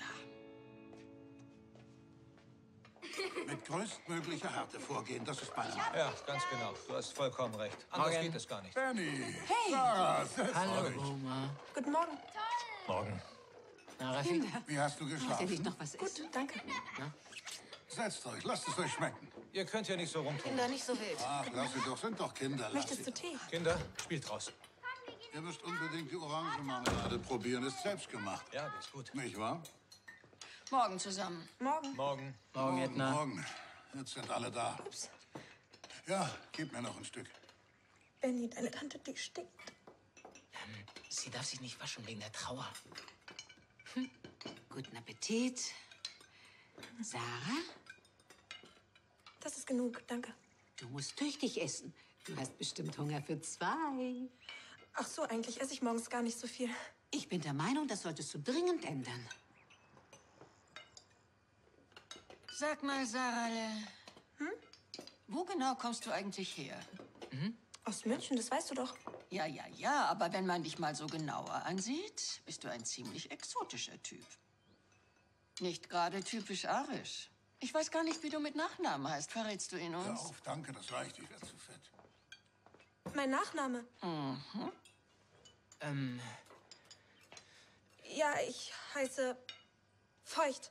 Mit größtmöglicher Härte vorgehen, das ist meine Meinung. Ja, ganz genau. Du hast vollkommen recht. Anders geht es gar nicht. Benny! Hey! Sarah, setzt Hallo, euch. Oma. Guten Morgen. Morgen. Na, Raffi? Wie hast du Wollt ihr geschlafen? nicht noch was essen? Gut, danke. Setzt euch, lasst es euch schmecken. Ihr könnt ja nicht so rumtun. Kinder, nicht so wild. Ach, lass sie doch, sind doch Kinder. Lass Möchtest sie. du Tee? Kinder, spielt draußen. Ihr müsst unbedingt die Orangenmarmelade probieren. Ist selbst gemacht. Ja, die ist gut. Nicht wahr? Morgen zusammen. Morgen. Morgen. Morgen, Edna. Morgen. Jetzt sind alle da. Ups. Ja, gib mir noch ein Stück. Benny, deine Tante, die stinkt. Sie darf sich nicht waschen wegen der Trauer. Guten Appetit. Sarah, Das ist genug, danke. du musst tüchtig essen. Du hast bestimmt Hunger für 2. Ach so, eigentlich esse ich morgens gar nicht so viel. Ich bin der Meinung, das solltest du dringend ändern. Sag mal, Sarale, wo genau kommst du eigentlich her? Aus München, das weißt du doch. Ja, aber wenn man dich mal so genauer ansieht, bist du ein ziemlich exotischer Typ. Nicht gerade typisch arisch. Ich weiß gar nicht, wie du mit Nachnamen heißt. Verrätst du ihn Hör uns? auf, danke, das reicht. Ich werde zu fett. Mein Nachname. Mhm. Ja, ich heiße Feucht.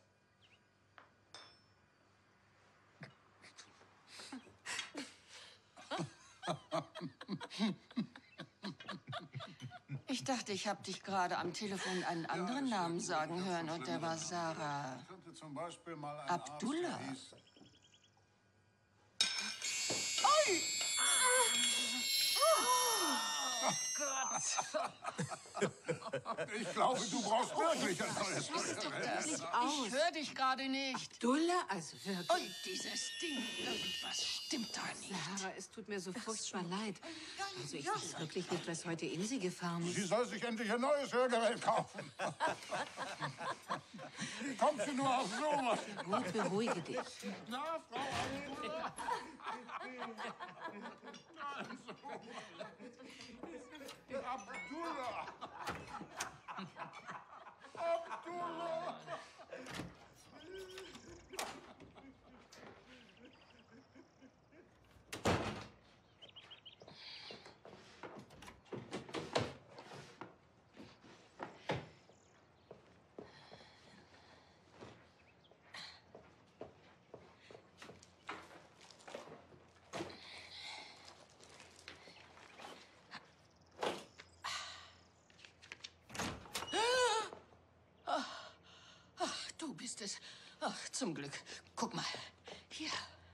Ich dachte, ich habe dich gerade am Telefon einen anderen Namen sagen hören und der war Sarah. Könnte zum Beispiel mal ein Abdullah. Arzt, der hieß- Ich glaube, du brauchst wirklich ein neues Rührgerät. Ich höre dich gerade nicht. Abdullah, also wirklich. Ui, dieses Ding. Irgendwas stimmt da nicht. Sarah, es tut mir so furchtbar leid. Also ich weiß wirklich nicht, was heute in sie gefahren ist. Sie soll sich endlich ein neues Hörgerät kaufen. Wie kommt sie nur auf sowas? Gut, beruhige dich. Na, Frau Alina? Abdullah! Abdullah! Ach, du bist es. Ach, zum Glück. Guck mal. Hier.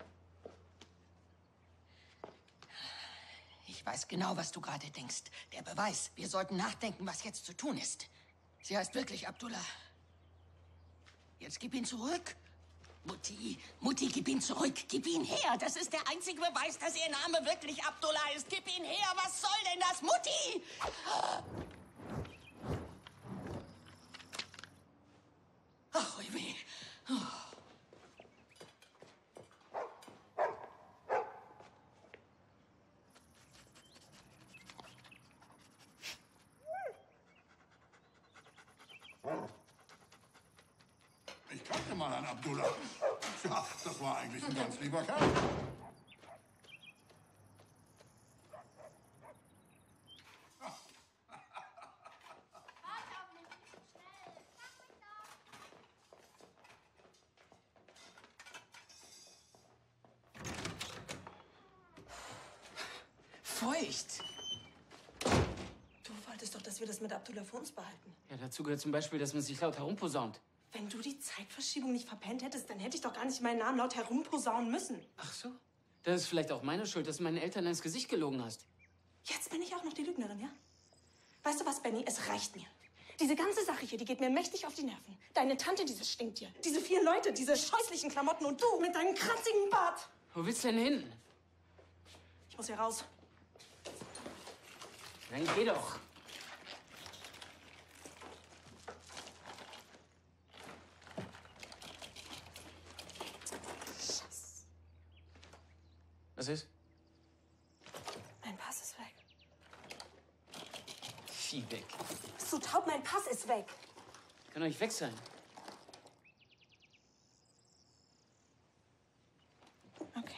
Ich weiß genau, was du gerade denkst. Der Beweis. Wir sollten nachdenken, was jetzt zu tun ist. Sie heißt wirklich Abdullah. Jetzt gib ihn zurück. Mutti, gib ihn zurück. Gib ihn her. Das ist der einzige Beweis, dass ihr Name wirklich Abdullah ist. Gib ihn her. Was soll denn das, Mutti? Ach, ui weh. Ich kannte mal einen Abdullah. Tja, das war eigentlich ein ganz lieber Kerl. Feucht. Du wolltest doch, dass wir das mit Abdullah für uns behalten. Ja, dazu gehört zum Beispiel, dass man sich laut herumposaunt. Wenn du die Zeitverschiebung nicht verpennt hättest, dann hätte ich doch gar nicht meinen Namen laut herumposaunen müssen. Ach so? Das ist vielleicht auch meine Schuld, dass du meinen Eltern ins Gesicht gelogen hast. Jetzt bin ich auch noch die Lügnerin, ja? Weißt du was, Benny? Es reicht mir. Diese ganze Sache hier, die geht mir mächtig auf die Nerven. Deine Tante, dieses Stinktier. Diese 4 Leute, diese scheußlichen Klamotten und du mit deinem kratzigen Bart. Wo willst du denn hin? Ich muss hier raus. Dann geh doch. Was ist? Mein Pass ist weg. Vieh weg. Bist du taub? Mein Pass ist weg. Kann doch nicht weg sein. Okay.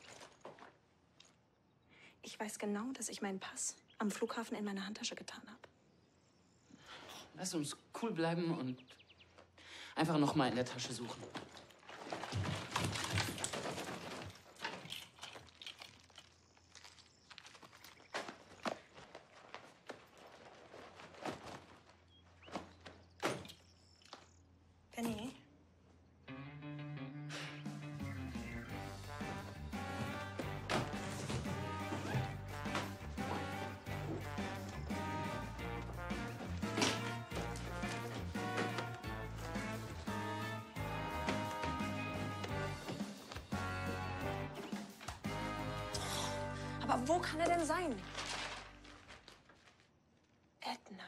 Ich weiß genau, dass ich meinen Pass am Flughafen in meiner Handtasche getan habe. Lass uns cool bleiben und Einfach noch mal in der Tasche suchen. Benny? Aber wo kann er denn sein? Edna.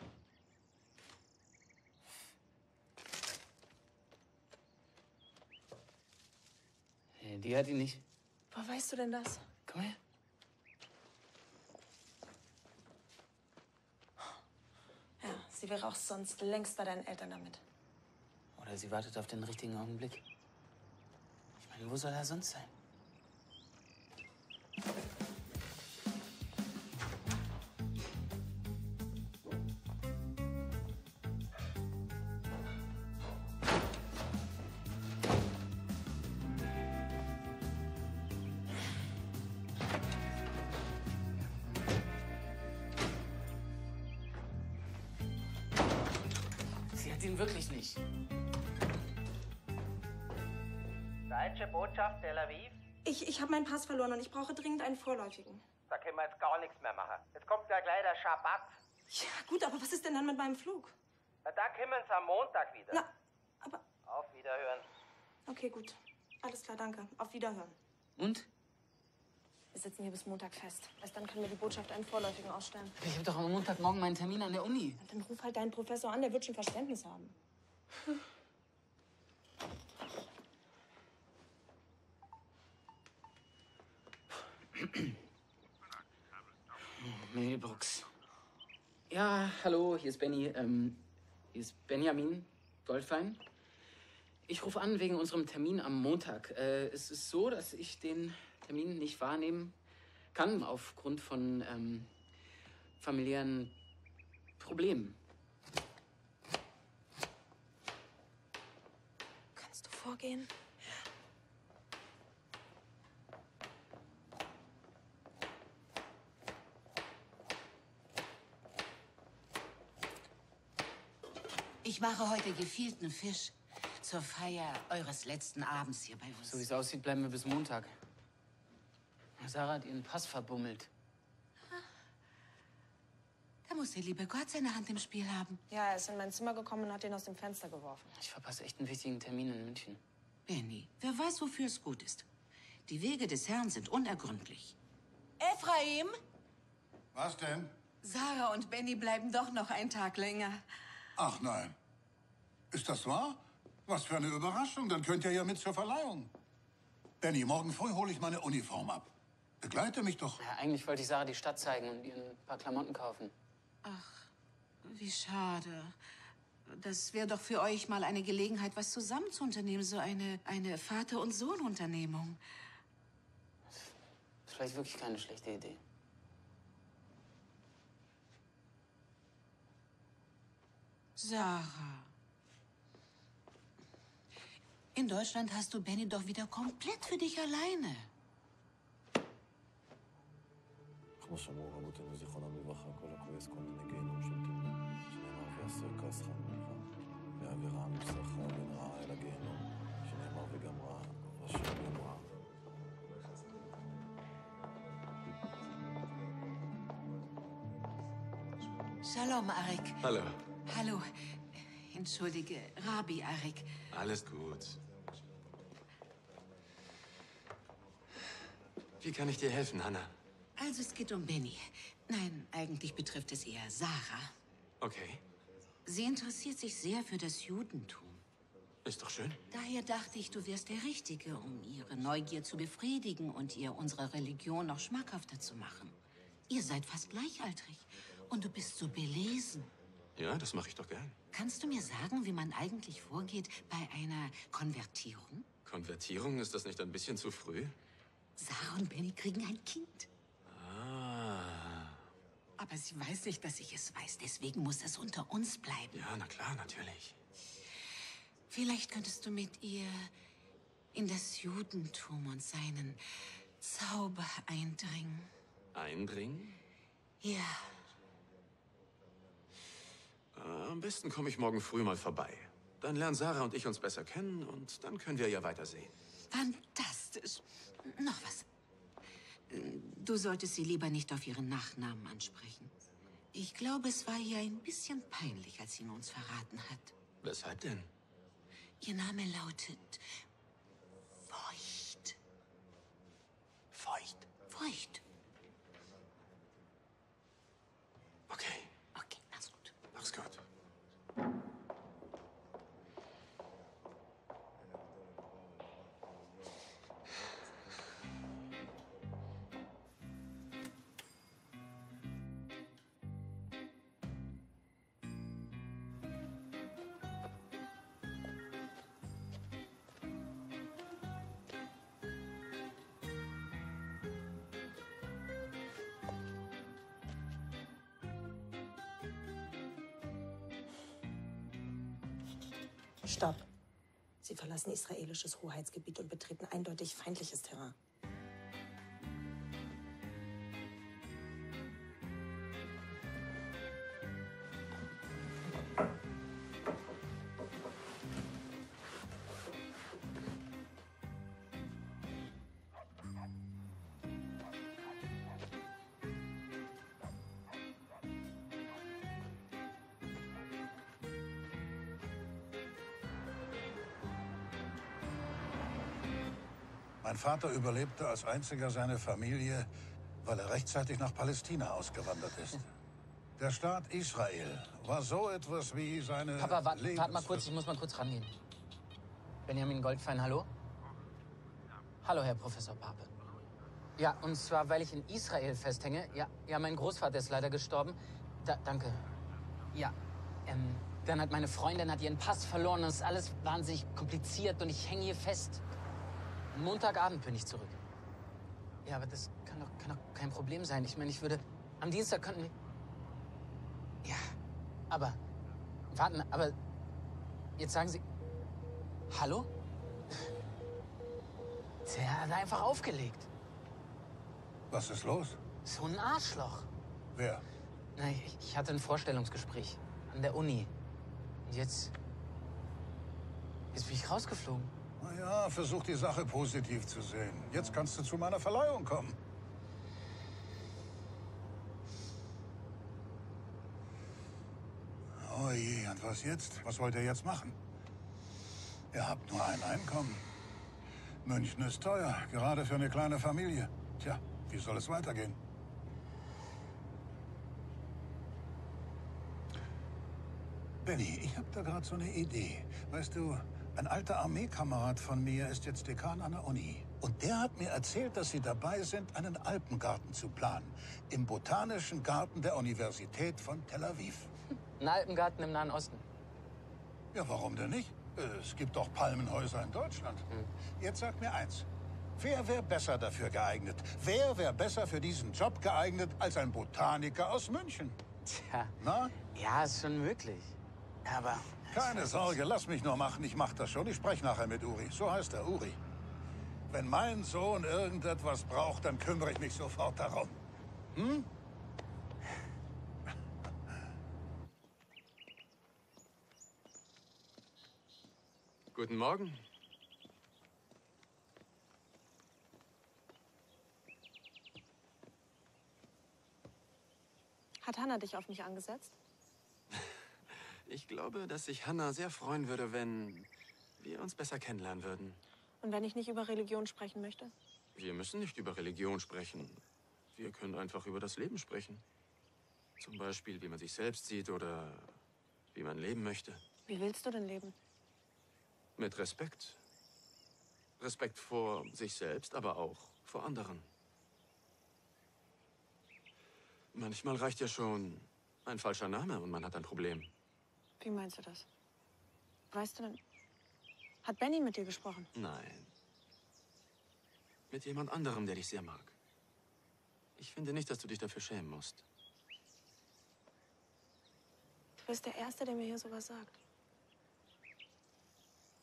Nee, die hat ihn nicht. Woher weißt du denn das? Komm her. Ja, sie wäre auch sonst längst bei deinen Eltern damit. Oder sie wartet auf den richtigen Augenblick. Ich meine, wo soll er sonst sein? Sie hat ihn wirklich nicht. Deutsche Botschaft Tel Aviv? Ich habe meinen Pass verloren und ich brauche dringend einen vorläufigen. Da können wir jetzt gar nichts mehr machen. Jetzt kommt ja gleich der Schabbat. Ja, gut, aber was ist denn dann mit meinem Flug? Na, da kommen sie am Montag wieder. Na, aber... Auf Wiederhören. Okay, gut. Alles klar, danke. Auf Wiederhören. Und? Wir sitzen hier bis Montag fest. Erst dann können wir die Botschaft einen vorläufigen ausstellen. Ich habe doch am Montagmorgen meinen Termin an der Uni. Dann ruf halt deinen Professor an, der wird schon Verständnis haben. Mailbox. Ja, hallo, hier ist Benny. Hier ist Benjamin Goldfein. Ich rufe an wegen unserem Termin am Montag. Es ist so, dass ich den Termin nicht wahrnehmen kann aufgrund von familiären Problemen. Kannst du vorgehen? Ich mache heute gefielten Fisch zur Feier eures letzten Abends hier bei uns. So wie es aussieht, bleiben wir bis Montag. Sarah hat ihren Pass verbummelt. Da muss der liebe Gott seine Hand im Spiel haben. Ja, er ist in mein Zimmer gekommen und hat ihn aus dem Fenster geworfen. Ich verpasse echt einen wichtigen Termin in München. Benny, wer weiß, wofür es gut ist. Die Wege des Herrn sind unergründlich. Ephraim? Was denn? Sarah und Benny bleiben doch noch einen Tag länger. Ach nein. Ist das wahr? Was für eine Überraschung. Dann könnt ihr ja mit zur Verleihung. Benny, morgen früh hole ich meine Uniform ab. Begleite mich doch. Ja, eigentlich wollte ich Sarah die Stadt zeigen und ihr ein paar Klamotten kaufen. Ach, wie schade. Das wäre doch für euch mal eine Gelegenheit, was zusammen zu unternehmen. So eine Vater- und Sohn-Unternehmung. Das ist vielleicht wirklich keine schlechte Idee. Sarah. In Deutschland hast du Benny doch wieder komplett für dich alleine. כמו שאמרו רבותינו זיכרונם לברכה, כל הקורא יזכון לגיהינום של תמנה, שנאמר ויסר כעס חמורך, ועבירה מבשרך בין רעה אל הגיהינום, שנאמר וגם רעה, אשר גם רעה. Shalom, Arik. Hallo. Hallo. Entschuldige, Rabbi Arik. Alles gut. Wie kann ich dir helfen, Hannah? Also es geht um Benny. Nein, eigentlich betrifft es eher Sarah. Okay. Sie interessiert sich sehr für das Judentum. Ist doch schön. Daher dachte ich, du wärst der Richtige, um ihre Neugier zu befriedigen und ihr unsere Religion noch schmackhafter zu machen. Ihr seid fast gleichaltrig und du bist so belesen. Ja, das mache ich doch gern. Kannst du mir sagen, wie man eigentlich vorgeht bei einer Konvertierung? Konvertierung, ist das nicht ein bisschen zu früh? Sarah und Benny kriegen ein Kind. Ah. Aber sie weiß nicht, dass ich es weiß. Deswegen muss es unter uns bleiben. Ja, na klar, natürlich. Vielleicht könntest du mit ihr in das Judentum und seinen Zauber eindringen. Eindringen? Ja. Am besten komme ich morgen früh mal vorbei. Dann lernen Sarah und ich uns besser kennen und dann können wir ja weitersehen. Fantastisch. Noch was. Du solltest sie lieber nicht auf ihren Nachnamen ansprechen. Ich glaube, es war ihr ein bisschen peinlich, als sie ihn uns verraten hat. Weshalb denn? Ihr Name lautet Feucht. Feucht? Feucht. Okay. Okay, mach's gut. Mach's gut. Stopp. Sie verlassen israelisches Hoheitsgebiet und betreten eindeutig feindliches Terrain. Mein Vater überlebte als einziger seine Familie, weil er rechtzeitig nach Palästina ausgewandert ist. Der Staat Israel war so etwas wie seine Papa, warte mal kurz, ich muss mal kurz rangehen. Benjamin Goldfein, hallo? Hallo, Herr Professor Pape. Ja, und zwar, weil ich in Israel festhänge. Ja, mein Großvater ist leider gestorben. Danke. Ja, dann hat meine Freundin ihren Pass verloren und es ist alles wahnsinnig kompliziert und ich hänge hier fest. Montagabend bin ich zurück. Ja, aber das kann doch kein Problem sein. Ich meine, am Dienstag könnten wir... Ja, aber... Warten, aber... Jetzt sagen Sie... Hallo? Der hat einfach aufgelegt. Was ist los? So ein Arschloch. Wer? Na, ich hatte ein Vorstellungsgespräch an der Uni. Und jetzt bin ich rausgeflogen. Na ja, versuch die Sache positiv zu sehen. Jetzt kannst du zu meiner Verleihung kommen. Oh je, und was jetzt? Was wollt ihr jetzt machen? Ihr habt nur ein Einkommen. München ist teuer, gerade für eine kleine Familie. Tja, wie soll es weitergehen? Benny, ich habe da gerade so eine Idee. Weißt du, ein alter Armeekamerad von mir ist jetzt Dekan an der Uni. Und der hat mir erzählt, dass sie dabei sind, einen Alpengarten zu planen. Im Botanischen Garten der Universität von Tel Aviv. Ein Alpengarten im Nahen Osten. Ja, warum denn nicht? Es gibt doch Palmenhäuser in Deutschland. Jetzt sag mir eins. Wer wäre besser dafür geeignet? Wer wäre besser für diesen Job geeignet als ein Botaniker aus München? Tja. Na? Ja, ist schon möglich. Aber... Keine Sorge, lass mich nur machen. Ich mach das schon. Ich spreche nachher mit Uri. So heißt er, Uri. Wenn mein Sohn irgendetwas braucht, dann kümmere ich mich sofort darum. Hm? Guten Morgen. Hat Hannah dich auf mich angesetzt? Ich glaube, dass sich Hannah sehr freuen würde, wenn wir uns besser kennenlernen würden. Und wenn ich nicht über Religion sprechen möchte? Wir müssen nicht über Religion sprechen. Wir können einfach über das Leben sprechen. Zum Beispiel, wie man sich selbst sieht oder wie man leben möchte. Wie willst du denn leben? Mit Respekt. Respekt vor sich selbst, aber auch vor anderen. Manchmal reicht ja schon ein falscher Name und man hat ein Problem. Wie meinst du das? Weißt du denn... Hat Benny mit dir gesprochen? Nein. Mit jemand anderem, der dich sehr mag. Ich finde nicht, dass du dich dafür schämen musst. Du bist der Erste, der mir hier sowas sagt.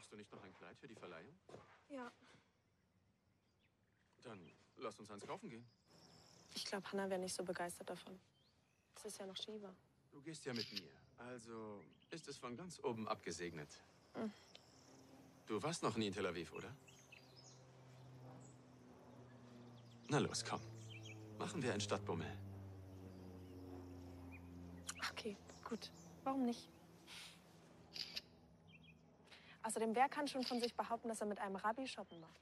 Brauchst du nicht noch ein Kleid für die Verleihung? Ja, Dann lass uns eins kaufen gehen. ich glaube, Hannah wäre nicht so begeistert davon. Es ist ja noch Shiva. Du gehst ja mit mir. Also ist es von ganz oben abgesegnet. Hm. Du warst noch nie in Tel Aviv, oder? Na los, komm. Machen wir einen Stadtbummel. Okay, gut. Warum nicht? Außerdem, wer kann schon von sich behaupten, dass er mit einem Rabbi shoppen macht?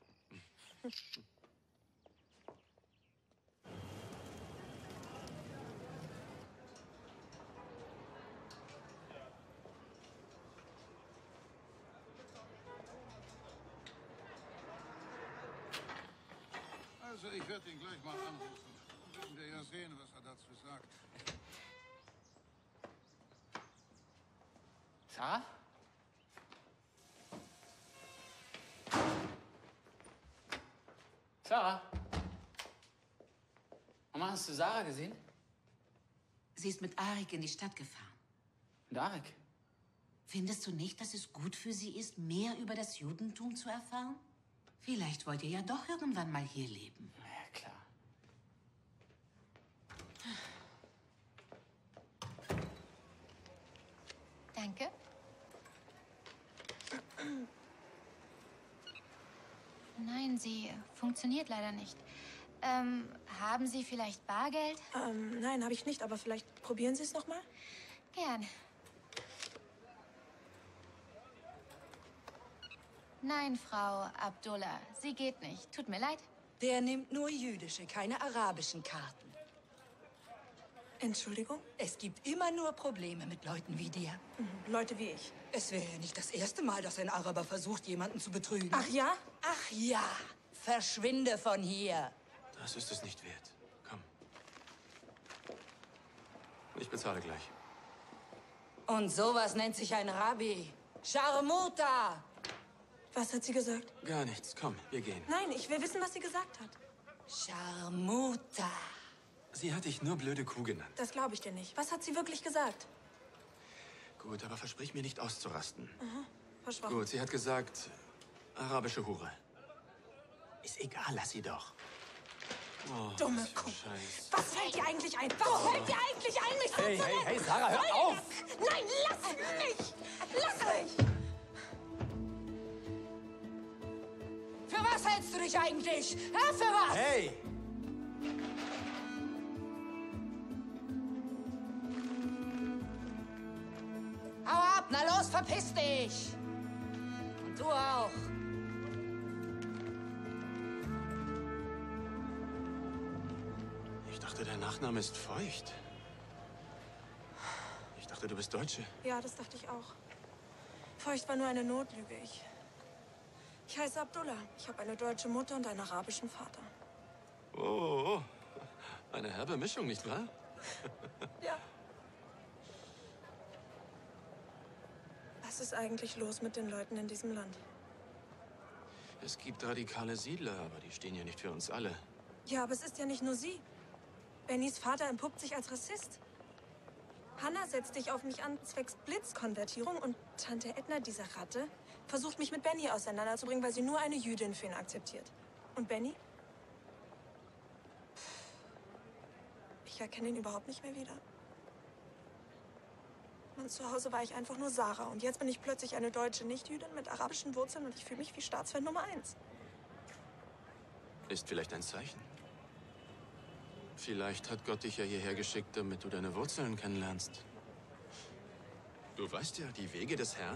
Also, ich werde ihn gleich mal anrufen. Dann werden wir ja sehen, was er dazu sagt. Sarah? Sarah? Mama, hast du Sarah gesehen? Sie ist mit Arik in die Stadt gefahren. Mit Arik? Findest du nicht, dass es gut für sie ist, mehr über das Judentum zu erfahren? Vielleicht wollt ihr ja doch irgendwann mal hier leben. Ja, klar. Danke. Nein, sie funktioniert leider nicht. Haben Sie vielleicht Bargeld? Nein, habe ich nicht, aber vielleicht probieren Sie es noch mal? Gern. Nein, Frau Abdullah, sie geht nicht. Tut mir leid. Der nimmt nur jüdische, keine arabischen Karten. Entschuldigung? Es gibt immer nur Probleme mit Leuten wie dir. Leute wie ich. Es wäre ja nicht das erste Mal, dass ein Araber versucht, jemanden zu betrügen. Ach ja? Ach ja. Verschwinde von hier. Das ist es nicht wert. Komm. Ich bezahle gleich. Und sowas nennt sich ein Rabbi. Scharmuta! Was hat sie gesagt? Gar nichts. Komm, wir gehen. Nein, ich will wissen, was sie gesagt hat. Scharmuta. Sie hat dich nur blöde Kuh genannt. Das glaube ich dir nicht. Was hat sie wirklich gesagt? Gut, aber versprich mir nicht auszurasten. Aha, versprochen. Gut, sie hat gesagt, arabische Hure. Ist egal, lass sie doch. Oh, Dumme was für ein Kuh. Scheiß. Was fällt dir eigentlich ein? Was fällt dir eigentlich ein, mich so Hey, zu hey, nennen? hey, Sarah, hör Nein, auf! Nein, lass mich! Lass mich! Für was hältst du dich eigentlich? Ja, für was? Hey! Hau ab, na los, verpiss dich! Und du auch. Ich dachte, dein Nachname ist Feucht. Ich dachte, du bist Deutsche. Ja, das dachte ich auch. Feucht war nur eine Notlüge. Ich heiße Abdullah. Ich habe eine deutsche Mutter und einen arabischen Vater. Oh, eine herbe Mischung, nicht wahr? Ja. Was ist eigentlich los mit den Leuten in diesem Land? Es gibt radikale Siedler, aber die stehen ja nicht für uns alle. Ja, aber es ist ja nicht nur sie. Bennys Vater entpuppt sich als Rassist. Hannah setzt dich auf mich an, zwecks Blitzkonvertierung. Und Tante Edna, diese Ratte, versucht mich mit Benny auseinanderzubringen, weil sie nur eine Jüdin für ihn akzeptiert. Und Benny? Ich erkenne ihn überhaupt nicht mehr wieder. Und zu Hause war ich einfach nur Sarah. Und jetzt bin ich plötzlich eine deutsche Nichtjüdin mit arabischen Wurzeln und ich fühle mich wie Staatsfan Nummer 1. Ist vielleicht ein Zeichen. Vielleicht hat Gott dich ja hierher geschickt, damit du deine Wurzeln kennenlernst. Du weißt ja, die Wege des Herrn.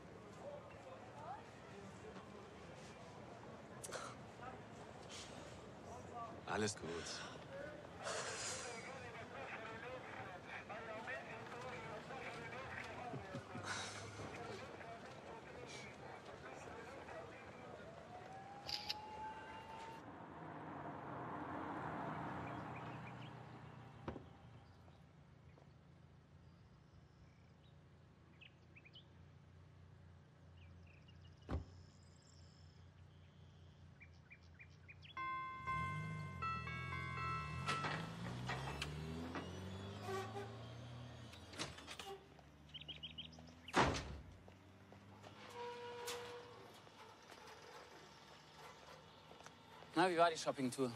Alles gut. Na, wie war die Shoppingtour?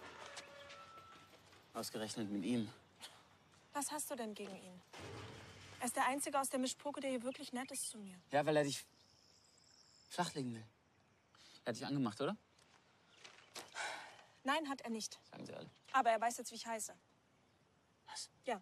Ausgerechnet mit ihm. Was hast du denn gegen ihn? Er ist der Einzige aus der Mischpoke, der hier wirklich nett ist zu mir. Ja, weil er dich flachlegen will. Er hat dich angemacht, oder? Nein, hat er nicht. Sagen sie alle. Aber er weiß jetzt, wie ich heiße. Was? Ja.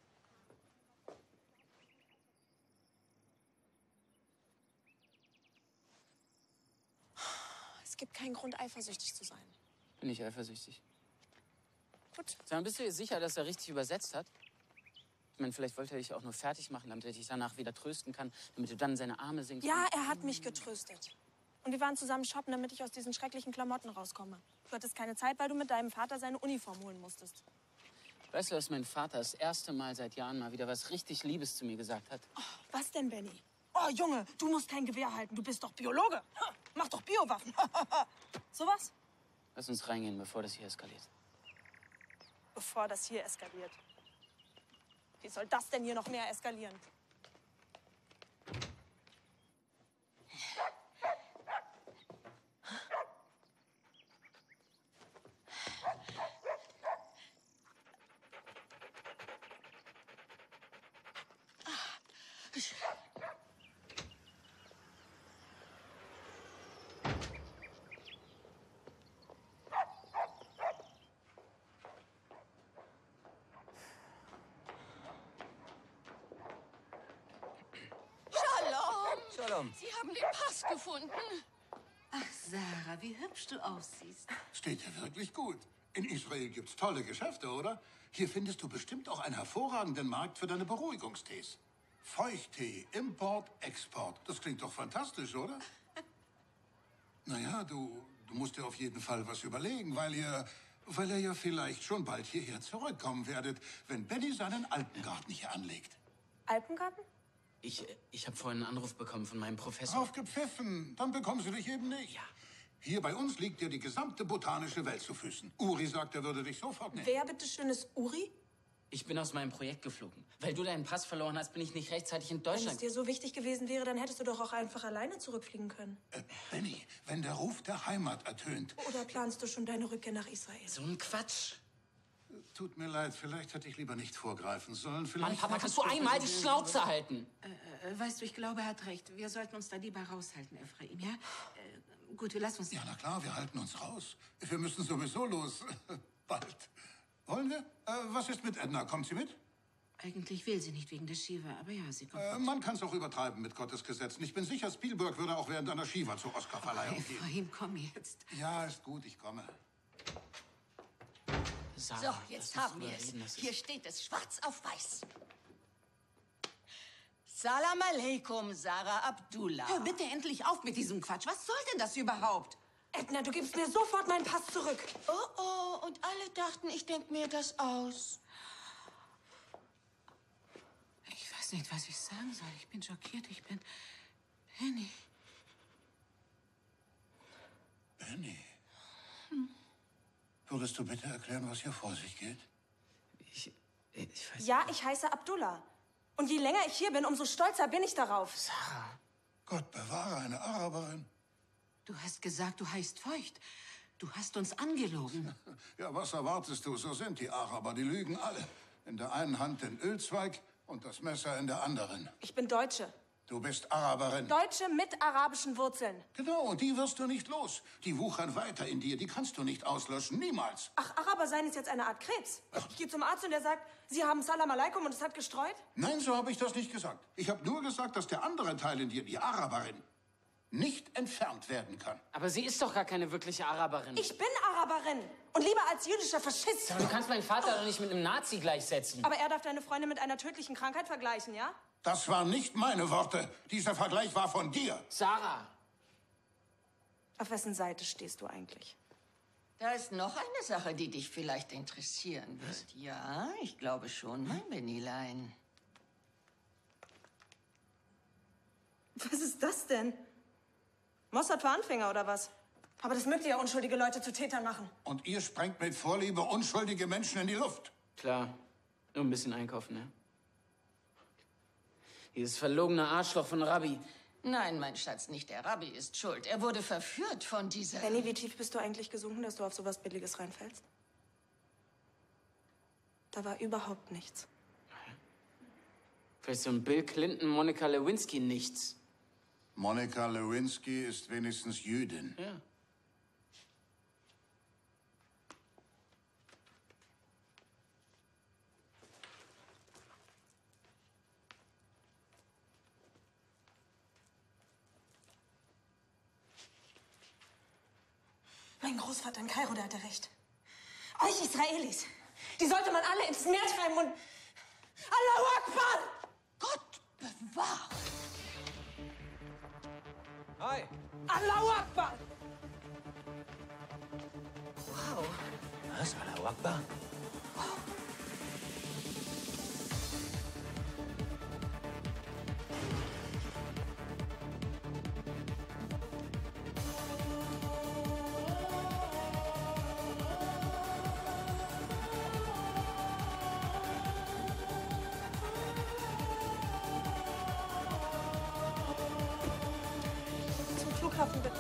Es gibt keinen Grund, eifersüchtig zu sein. Bin ich eifersüchtig. Gut. Sag mal, bist du dir sicher, dass er richtig übersetzt hat? Ich meine, vielleicht wollte er dich auch nur fertig machen, damit er dich danach wieder trösten kann, damit du dann in seine Arme sinkst. Ja, er hat mich getröstet. Und wir waren zusammen shoppen, damit ich aus diesen schrecklichen Klamotten rauskomme. Du hattest keine Zeit, weil du mit deinem Vater seine Uniform holen musstest. Weißt du, dass mein Vater das erste Mal seit Jahren mal wieder was richtig Liebes zu mir gesagt hat? Oh, was denn, Benny? Oh, Junge, du musst kein Gewehr halten. Du bist doch Biologe. Mach doch Biowaffen. Sowas? Lass uns reingehen, bevor das hier eskaliert. Bevor das hier eskaliert. Wie soll das denn hier noch mehr eskalieren? Shalom. Sie haben den Pass gefunden. Ach, Sarah, wie hübsch du aussiehst. Steht dir wirklich gut. In Israel gibt's tolle Geschäfte, oder? Hier findest du bestimmt auch einen hervorragenden Markt für deine Beruhigungstees. Feuchttee, Import, Export. Das klingt doch fantastisch, oder? Naja, du musst dir auf jeden Fall was überlegen, weil ihr ja vielleicht schon bald hierher zurückkommen werdet, wenn Benny seinen Alpengarten hier anlegt. Alpengarten? Ich habe vorhin einen Anruf bekommen von meinem Professor. Aufgepfiffen, dann bekommen sie dich eben nicht. Ja. Hier bei uns liegt dir die gesamte botanische Welt zu Füßen. Uri sagt, er würde dich sofort nehmen. Wer bitteschön ist Uri? Ich bin aus meinem Projekt geflogen. Weil du deinen Pass verloren hast, bin ich nicht rechtzeitig in Wenn es Deutschland. dir so wichtig gewesen wäre, dann hättest du doch auch einfach alleine zurückfliegen können. Benny, wenn der Ruf der Heimat ertönt. Oder planst du schon deine Rückkehr nach Israel? So ein Quatsch. Tut mir leid, vielleicht hätte ich lieber nicht vorgreifen sollen. Mann, Papa, kannst du einmal die Schnauze halten? Weißt du, ich glaube, er hat recht. Wir sollten uns da lieber raushalten, Ephraim, ja? Gut, wir lassen uns... Ja, na klar, wir halten uns raus. Wir müssen sowieso los. Bald. Wollen wir? Was ist mit Edna? Kommt sie mit? Eigentlich will sie nicht wegen der Shiva, aber ja, sie kommt mit. Man kann es auch übertreiben mit Gottes Gesetzen. Ich bin sicher, Spielberg würde auch während einer Shiva zur Oscarverleihung gehen. Ephraim, komm jetzt. Ja, ist gut, ich komme. So, jetzt haben wir es. Hier steht es schwarz auf weiß. Salam alaikum, Sarah Abdullah. Hör bitte endlich auf mit diesem Quatsch. Was soll denn das überhaupt? Edna, du gibst mir sofort meinen Pass zurück. Oh, und alle dachten, ich denke mir das aus. Ich weiß nicht, was ich sagen soll. Ich bin schockiert. Ich bin... Benny. Benny? Würdest du bitte erklären, was hier vor sich geht? Ich weiß Ja, ich heiße Abdullah. Und je länger ich hier bin, umso stolzer bin ich darauf. Sarah. Gott bewahre eine Araberin. Du hast gesagt, du heißt Feucht. Du hast uns angelogen. Ja, was erwartest du? So sind die Araber. Die lügen alle. In der einen Hand den Ölzweig und das Messer in der anderen. Ich bin Deutsche. Du bist Araberin. Deutsche mit arabischen Wurzeln. Genau, und die wirst du nicht los. Die wuchern weiter in dir. Die kannst du nicht auslöschen. Niemals. Ach, Araber sein ist jetzt eine Art Krebs. Ich gehe zum Arzt und der sagt, Sie haben Salam alaikum und es hat gestreut? Nein, so habe ich das nicht gesagt. Ich habe nur gesagt, dass der andere Teil in dir, die Araberin, nicht entfernt werden kann. Aber sie ist doch gar keine wirkliche Araberin. Ich bin Araberin. Und lieber als jüdischer Faschist. Aber du kannst meinen Vater doch nicht mit einem Nazi gleichsetzen. Aber er darf deine Freundin mit einer tödlichen Krankheit vergleichen, ja? Das waren nicht meine Worte. Dieser Vergleich war von dir. Sarah. Auf wessen Seite stehst du eigentlich? Da ist noch eine Sache, die dich vielleicht interessieren wird. Ja, ich glaube schon, mein Bennylein. Was ist das denn? Mossad für Anfänger oder was? Aber das mögt ihr ja unschuldige Leute zu Tätern machen. Und ihr sprengt mit Vorliebe unschuldige Menschen in die Luft. Klar. Nur ein bisschen einkaufen, ne? Dieses verlogene Arschloch von Rabbi. Nein, mein Schatz, nicht der Rabbi ist schuld. Er wurde verführt von dieser... Benny, wie tief bist du eigentlich gesunken, dass du auf sowas Billiges reinfällst? Da war überhaupt nichts. Vielleicht so ein Bill Clinton, Monica Lewinsky nichts. Monica Lewinsky ist wenigstens Jüdin. Ja. Mein Großvater in Kairo, der hatte recht. Euch Israelis, die sollte man alle ins Meer treiben und... Allahu Akbar! Gott bewahre! Hi! Allahu Akbar! Wow. Was? Allahu Akbar? Zum Flughafen, bitte.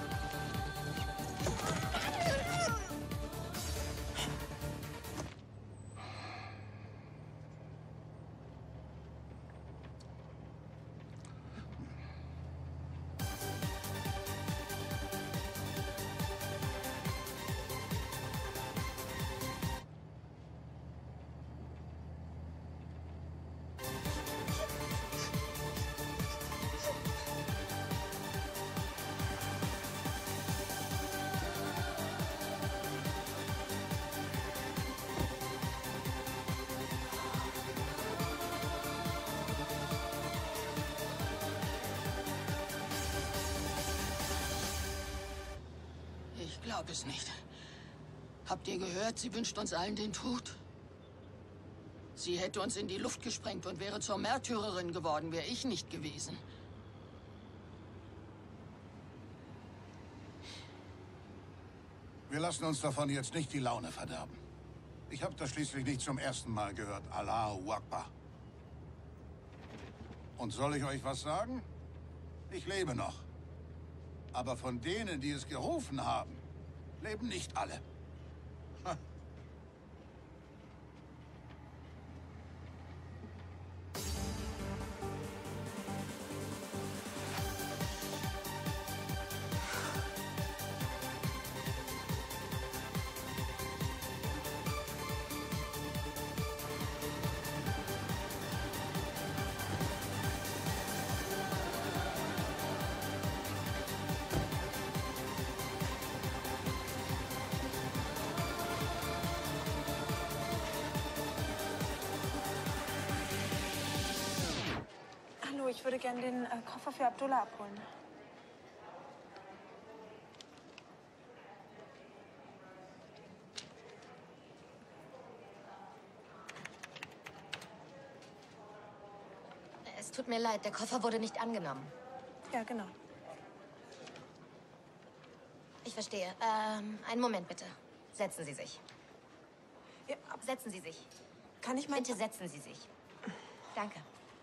Ich glaube es nicht. Habt ihr gehört? Sie wünscht uns allen den Tod. Sie hätte uns in die Luft gesprengt und wäre zur Märtyrerin geworden, wäre ich nicht gewesen. Wir lassen uns davon jetzt nicht die Laune verderben. Ich habe das schließlich nicht zum ersten Mal gehört. Allahu Akbar. Und soll ich euch was sagen? Ich lebe noch. Aber von denen, die es gerufen haben, leben nicht alle. Ha. Hallo, ich würde gerne den Koffer für Abdullah abholen. Es tut mir leid, der Koffer wurde nicht angenommen. Ja, genau. Ich verstehe. Einen Moment bitte. Setzen Sie sich. Ja, setzen Sie sich. Kann ich mal... Bitte setzen Sie sich. Danke.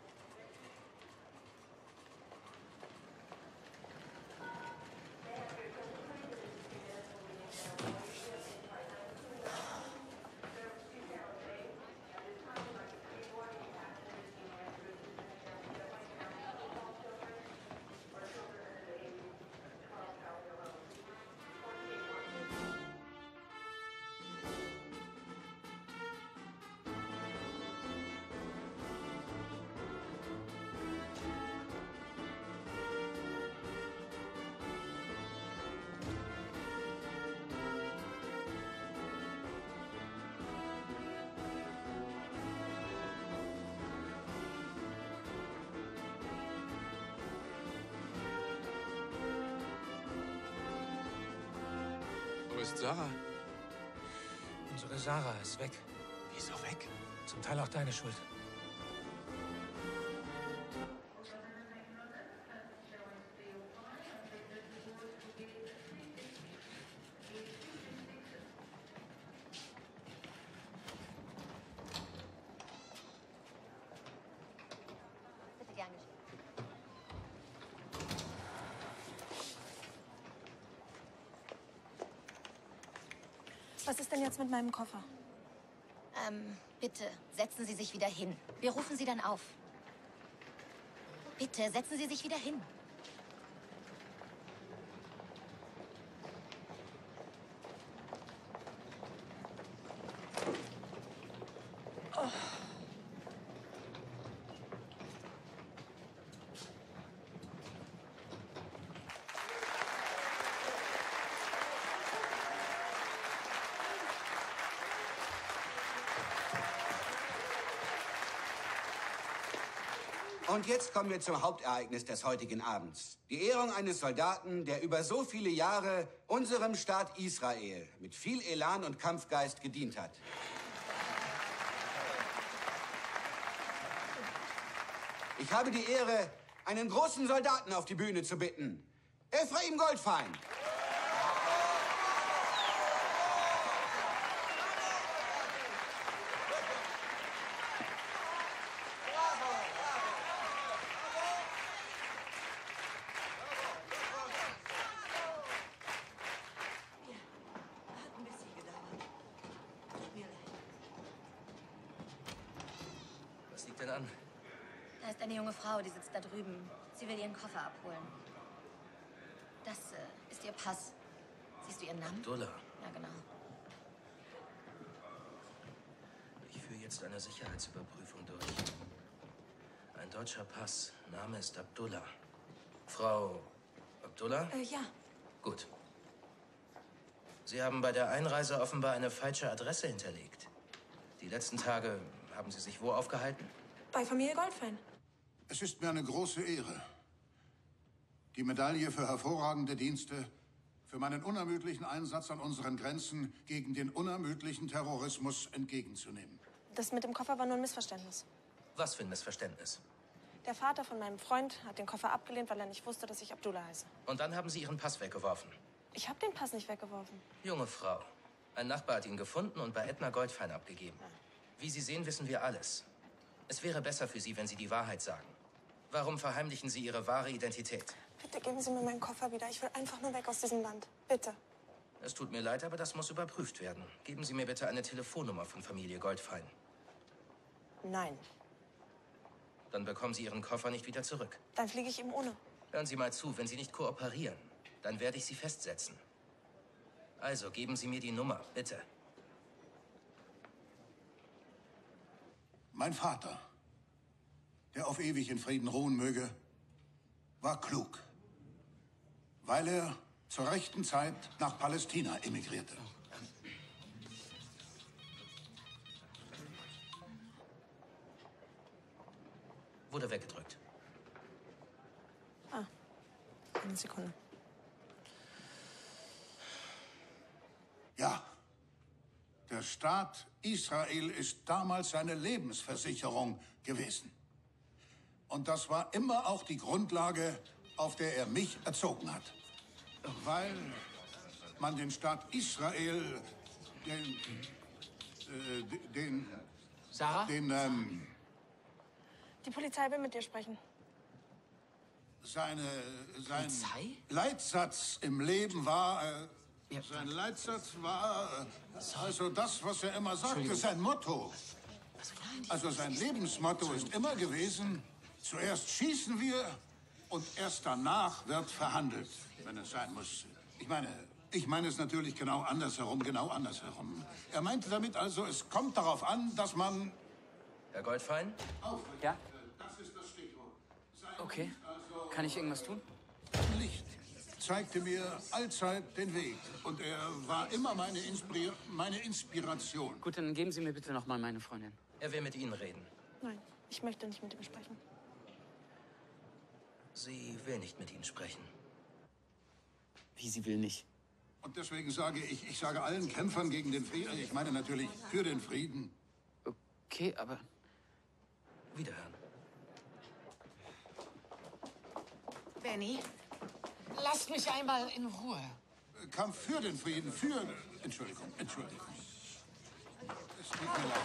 Wo ist Sarah? Unsere Sarah ist weg. Wieso weg? Zum Teil auch deine Schuld. Bitte gern geschehen. Was ist denn jetzt mit meinem Koffer? Bitte, setzen Sie sich wieder hin. Wir rufen Sie dann auf. Bitte, setzen Sie sich wieder hin. Oh. Und jetzt kommen wir zum Hauptereignis des heutigen Abends. Die Ehrung eines Soldaten, der über so viele Jahre unserem Staat Israel mit viel Elan und Kampfgeist gedient hat. Ich habe die Ehre, einen großen Soldaten auf die Bühne zu bitten. Ephraim Goldfein. Was liegt denn an? Da ist eine junge Frau, die sitzt da drüben. Sie will ihren Koffer abholen. Das ist ihr Pass. Siehst du ihren Namen? Abdullah. Ja, genau. Ich führe jetzt eine Sicherheitsüberprüfung durch. Ein deutscher Pass. Name ist Abdullah. Frau Abdullah? Ja. Gut. Sie haben bei der Einreise offenbar eine falsche Adresse hinterlegt. Die letzten Tage haben Sie sich wo aufgehalten? Bei Familie Goldfein. Es ist mir eine große Ehre, die Medaille für hervorragende Dienste, für meinen unermüdlichen Einsatz an unseren Grenzen gegen den unermüdlichen Terrorismus entgegenzunehmen. Das mit dem Koffer war nur ein Missverständnis. Was für ein Missverständnis. Der Vater von meinem Freund hat den Koffer abgelehnt, weil er nicht wusste, dass ich Abdullah heiße. Und dann haben Sie Ihren Pass weggeworfen. Ich habe den Pass nicht weggeworfen. Junge Frau. Ein Nachbar hat ihn gefunden und bei Edna Goldfein abgegeben. Wie Sie sehen, wissen wir alles. Es wäre besser für Sie, wenn Sie die Wahrheit sagen. Warum verheimlichen Sie Ihre wahre Identität? Bitte geben Sie mir meinen Koffer wieder. Ich will einfach nur weg aus diesem Land. Bitte. Es tut mir leid, aber das muss überprüft werden. Geben Sie mir bitte eine Telefonnummer von Familie Goldfein. Nein. Dann bekommen Sie Ihren Koffer nicht wieder zurück. Dann fliege ich eben ohne. Hören Sie mal zu, wenn Sie nicht kooperieren, dann werde ich Sie festsetzen. Also, geben Sie mir die Nummer, bitte. Mein Vater, der auf ewig in Frieden ruhen möge, war klug, weil er zur rechten Zeit nach Palästina emigrierte. Wurde weggedrückt. Ah, eine Sekunde. Ja, der Staat Israel ist damals seine Lebensversicherung gewesen. Und das war immer auch die Grundlage, auf der er mich erzogen hat. Weil man den Staat Israel, Sarah? Die Polizei will mit dir sprechen. Sein Polizei? Leitsatz im Leben war, sein Leitsatz war, also das, was er immer sagte, sein Motto. Also sein Lebensmotto ist immer gewesen, zuerst schießen wir und erst danach wird verhandelt, wenn es sein muss. Ich meine es natürlich genau andersherum. Er meinte damit also, es kommt darauf an, dass man... Herr Goldfein? Ja? Das ist das Stichwort. Okay. Kann ich irgendwas tun? Licht zeigte mir allzeit den Weg. Und er war immer meine Inspiration. Gut, dann geben Sie mir bitte noch mal meine Freundin. Er will mit Ihnen reden. Nein, ich möchte nicht mit ihm sprechen. Sie will nicht mit Ihnen sprechen. Wie, sie will nicht? Und deswegen sage ich sage allen Kämpfern gegen den Frieden, ich meine natürlich für den Frieden. Okay, aber... Wiederhören. Benny, lasst mich einmal in Ruhe. Kampf für den Frieden, Entschuldigung. Es tut mir leid.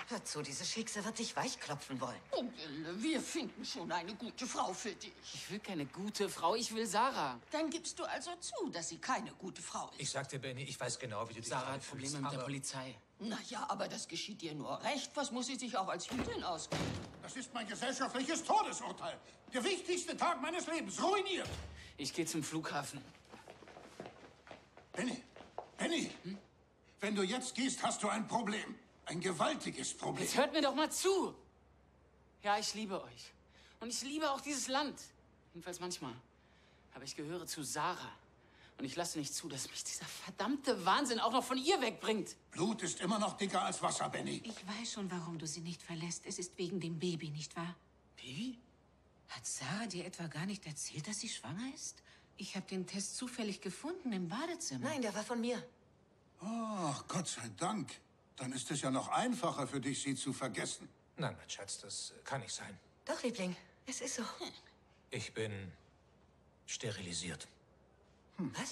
Hör zu, diese Schickse wird dich weichklopfen wollen. Oh, wir finden schon eine gute Frau für dich. Ich will keine gute Frau, ich will Sarah. Dann gibst du also zu, dass sie keine gute Frau ist. Ich sagte, Benny, ich weiß genau, wie du dich Sarah gerade hat Probleme fühlst, mit der aber- Polizei. Na ja, aber das geschieht dir nur recht. Was muss sie sich auch als Jüdin ausgeben? Das ist mein gesellschaftliches Todesurteil. Der wichtigste Tag meines Lebens. Ruiniert. Ich gehe zum Flughafen. Benny, Benny, wenn du jetzt gehst, hast du ein Problem. Ein gewaltiges Problem. Jetzt hört mir doch mal zu. Ja, ich liebe euch. Und ich liebe auch dieses Land. Jedenfalls manchmal. Aber ich gehöre zu Sarah. Und ich lasse nicht zu, dass mich dieser verdammte Wahnsinn auch noch von ihr wegbringt. Blut ist immer noch dicker als Wasser, Benny. Ich weiß schon, warum du sie nicht verlässt. Es ist wegen dem Baby, nicht wahr? Baby? Hat Sarah dir etwa gar nicht erzählt, dass sie schwanger ist? Ich habe den Test zufällig gefunden im Badezimmer. Nein, der war von mir. Ach, Gott sei Dank. Dann ist es ja noch einfacher für dich, sie zu vergessen. Nein, mein Schatz, das kann nicht sein. Doch, Liebling, es ist so. Ich bin sterilisiert. Was?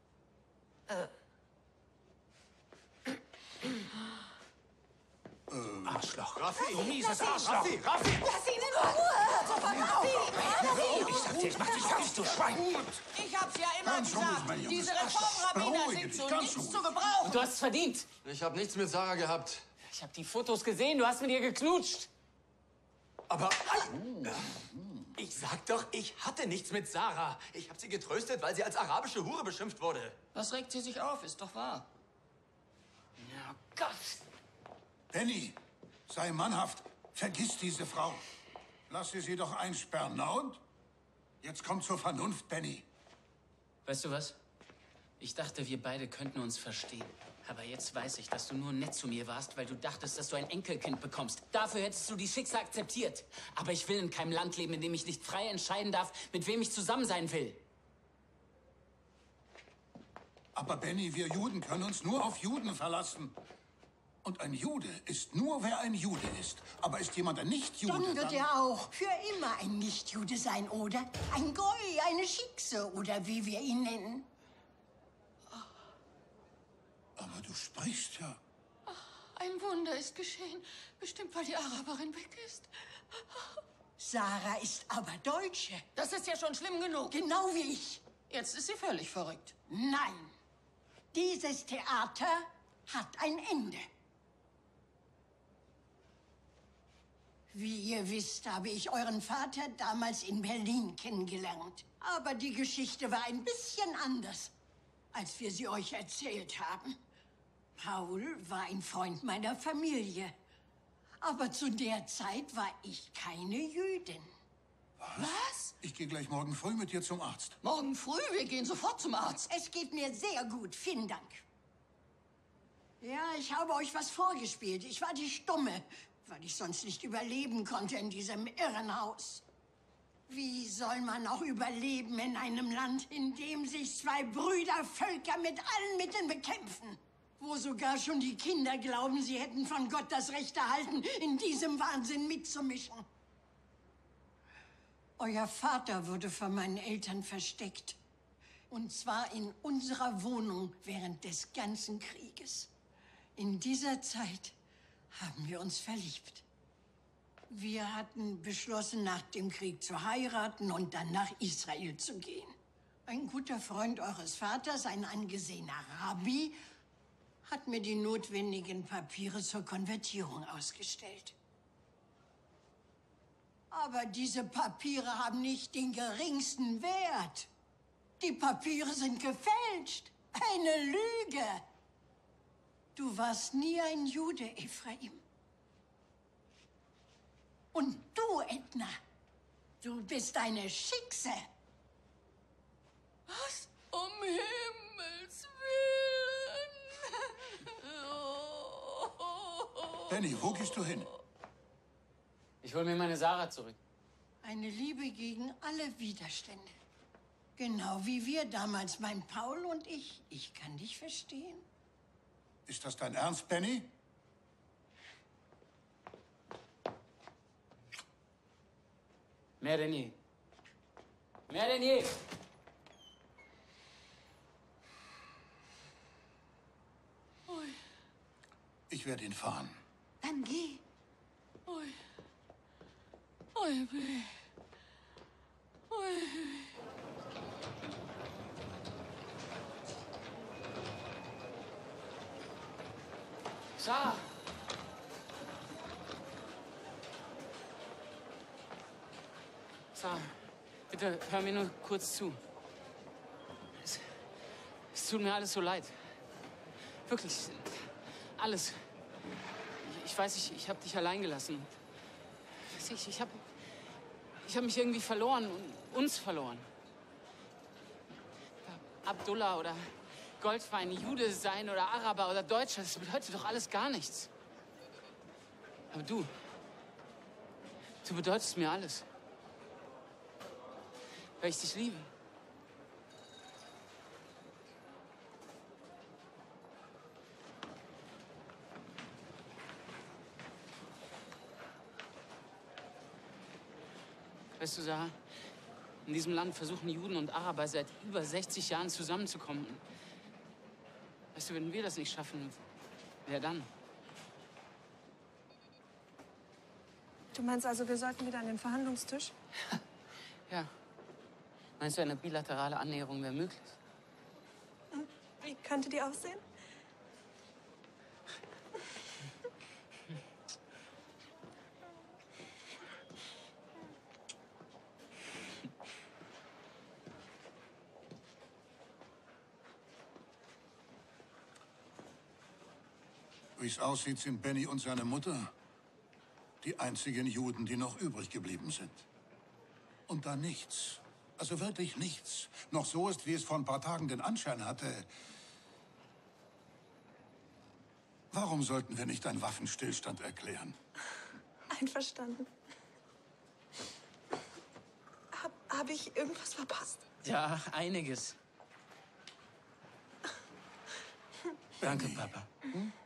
Arschloch. Raffi, Du mieses lass ihn. Arschloch. Raffi. Lass ihn in Ruhe! Ich sag dir, ich mach dich fertig, du Schwein. Ich hab's ja immer Ganz ruhig, gesagt. mein Junge. Diese Reformrabbiner Beruhige sind dich, zu ganz nichts ruhig. zu gebrauchen. Und du hast es verdient. Ich habe nichts mit Sarah gehabt. Ich habe die Fotos gesehen, du hast mit ihr geknutscht. Aber ich sag doch, ich hatte nichts mit Sarah. Ich habe sie getröstet, weil sie als arabische Hure beschimpft wurde. Was regt sie sich auf? Ist doch wahr. Ja, Gott. Benny, sei mannhaft. Vergiss diese Frau. Lass sie doch einsperren. Na und? Jetzt komm zur Vernunft, Benny. Weißt du was? Ich dachte, wir beide könnten uns verstehen. Aber jetzt weiß ich, dass du nur nett zu mir warst, weil du dachtest, dass du ein Enkelkind bekommst. Dafür hättest du die Schicksal akzeptiert. Aber ich will in keinem Land leben, in dem ich nicht frei entscheiden darf, mit wem ich zusammen sein will. Aber Benny, wir Juden können uns nur auf Juden verlassen. Und ein Jude ist nur, wer ein Jude ist. Aber ist jemand ein Nicht-Jude, Dann wird er auch für immer ein Nicht-Jude sein, oder? Ein Goy, eine Schickse, oder wie wir ihn nennen. Aber du sprichst ja. Ein Wunder ist geschehen. Bestimmt, weil die Araberin weg ist. Sarah ist aber Deutsche. Das ist ja schon schlimm genug. Genau wie ich. Jetzt ist sie völlig verrückt. Nein. Dieses Theater hat ein Ende. Wie ihr wisst, habe ich euren Vater damals in Berlin kennengelernt. Aber die Geschichte war ein bisschen anders, als wir sie euch erzählt haben. Paul war ein Freund meiner Familie. Aber zu der Zeit war ich keine Jüdin. Was? Ich gehe gleich morgen früh mit dir zum Arzt. Morgen früh? Wir gehen sofort zum Arzt. Es geht mir sehr gut, vielen Dank. Ja, ich habe euch was vorgespielt. Ich war die Stumme, weil ich sonst nicht überleben konnte in diesem Irrenhaus. Wie soll man auch überleben in einem Land, in dem sich zwei Brüdervölker mit allen Mitteln bekämpfen? Wo sogar schon die Kinder glauben, sie hätten von Gott das Recht erhalten, in diesem Wahnsinn mitzumischen. Euer Vater wurde von meinen Eltern versteckt. Und zwar in unserer Wohnung während des ganzen Krieges. In dieser Zeit haben wir uns verliebt. Wir hatten beschlossen, nach dem Krieg zu heiraten und dann nach Israel zu gehen. Ein guter Freund eures Vaters, ein angesehener Rabbi, hat mir die notwendigen Papiere zur Konvertierung ausgestellt. Aber diese Papiere haben nicht den geringsten Wert. Die Papiere sind gefälscht. Eine Lüge. Du warst nie ein Jude, Ephraim. Und du, Edna, du bist eine Schickse. Was? Um Himmels Willen. Benny, wo gehst du hin? Ich hol mir meine Sarah zurück. Eine Liebe gegen alle Widerstände. Genau wie wir damals, mein Paul und ich. Ich kann dich verstehen. Ist das dein Ernst, Benny? Mehr denn je. Mehr denn je. Ich werde ihn fahren. Dann geh. Ui. Ui, weh. Ui. Sarah! Sarah, bitte hör mir nur kurz zu. Es tut mir alles so leid. Wirklich, alles. Ich weiß, ich habe dich allein gelassen. Ich hab mich irgendwie verloren und uns verloren. Abdullah oder Goldfein, Jude sein oder Araber oder Deutscher, das bedeutet doch alles gar nichts. Aber du bedeutest mir alles. Weil ich dich liebe. Weißt du, Sarah, in diesem Land versuchen Juden und Araber seit über 60 Jahren zusammenzukommen. Weißt du, wenn wir das nicht schaffen, wer dann? Du meinst also, wir sollten wieder an den Verhandlungstisch? Ja. Meinst du, eine bilaterale Annäherung wäre möglich? Wie könnte die aussehen? Wie es aussieht, sind Benny und seine Mutter die einzigen Juden, die noch übrig geblieben sind. Und da nichts, also wirklich nichts, noch so ist, wie es vor ein paar Tagen den Anschein hatte. Warum sollten wir nicht einen Waffenstillstand erklären? Einverstanden. Hab ich irgendwas verpasst? Ja, einiges. Danke, Papa. Hm?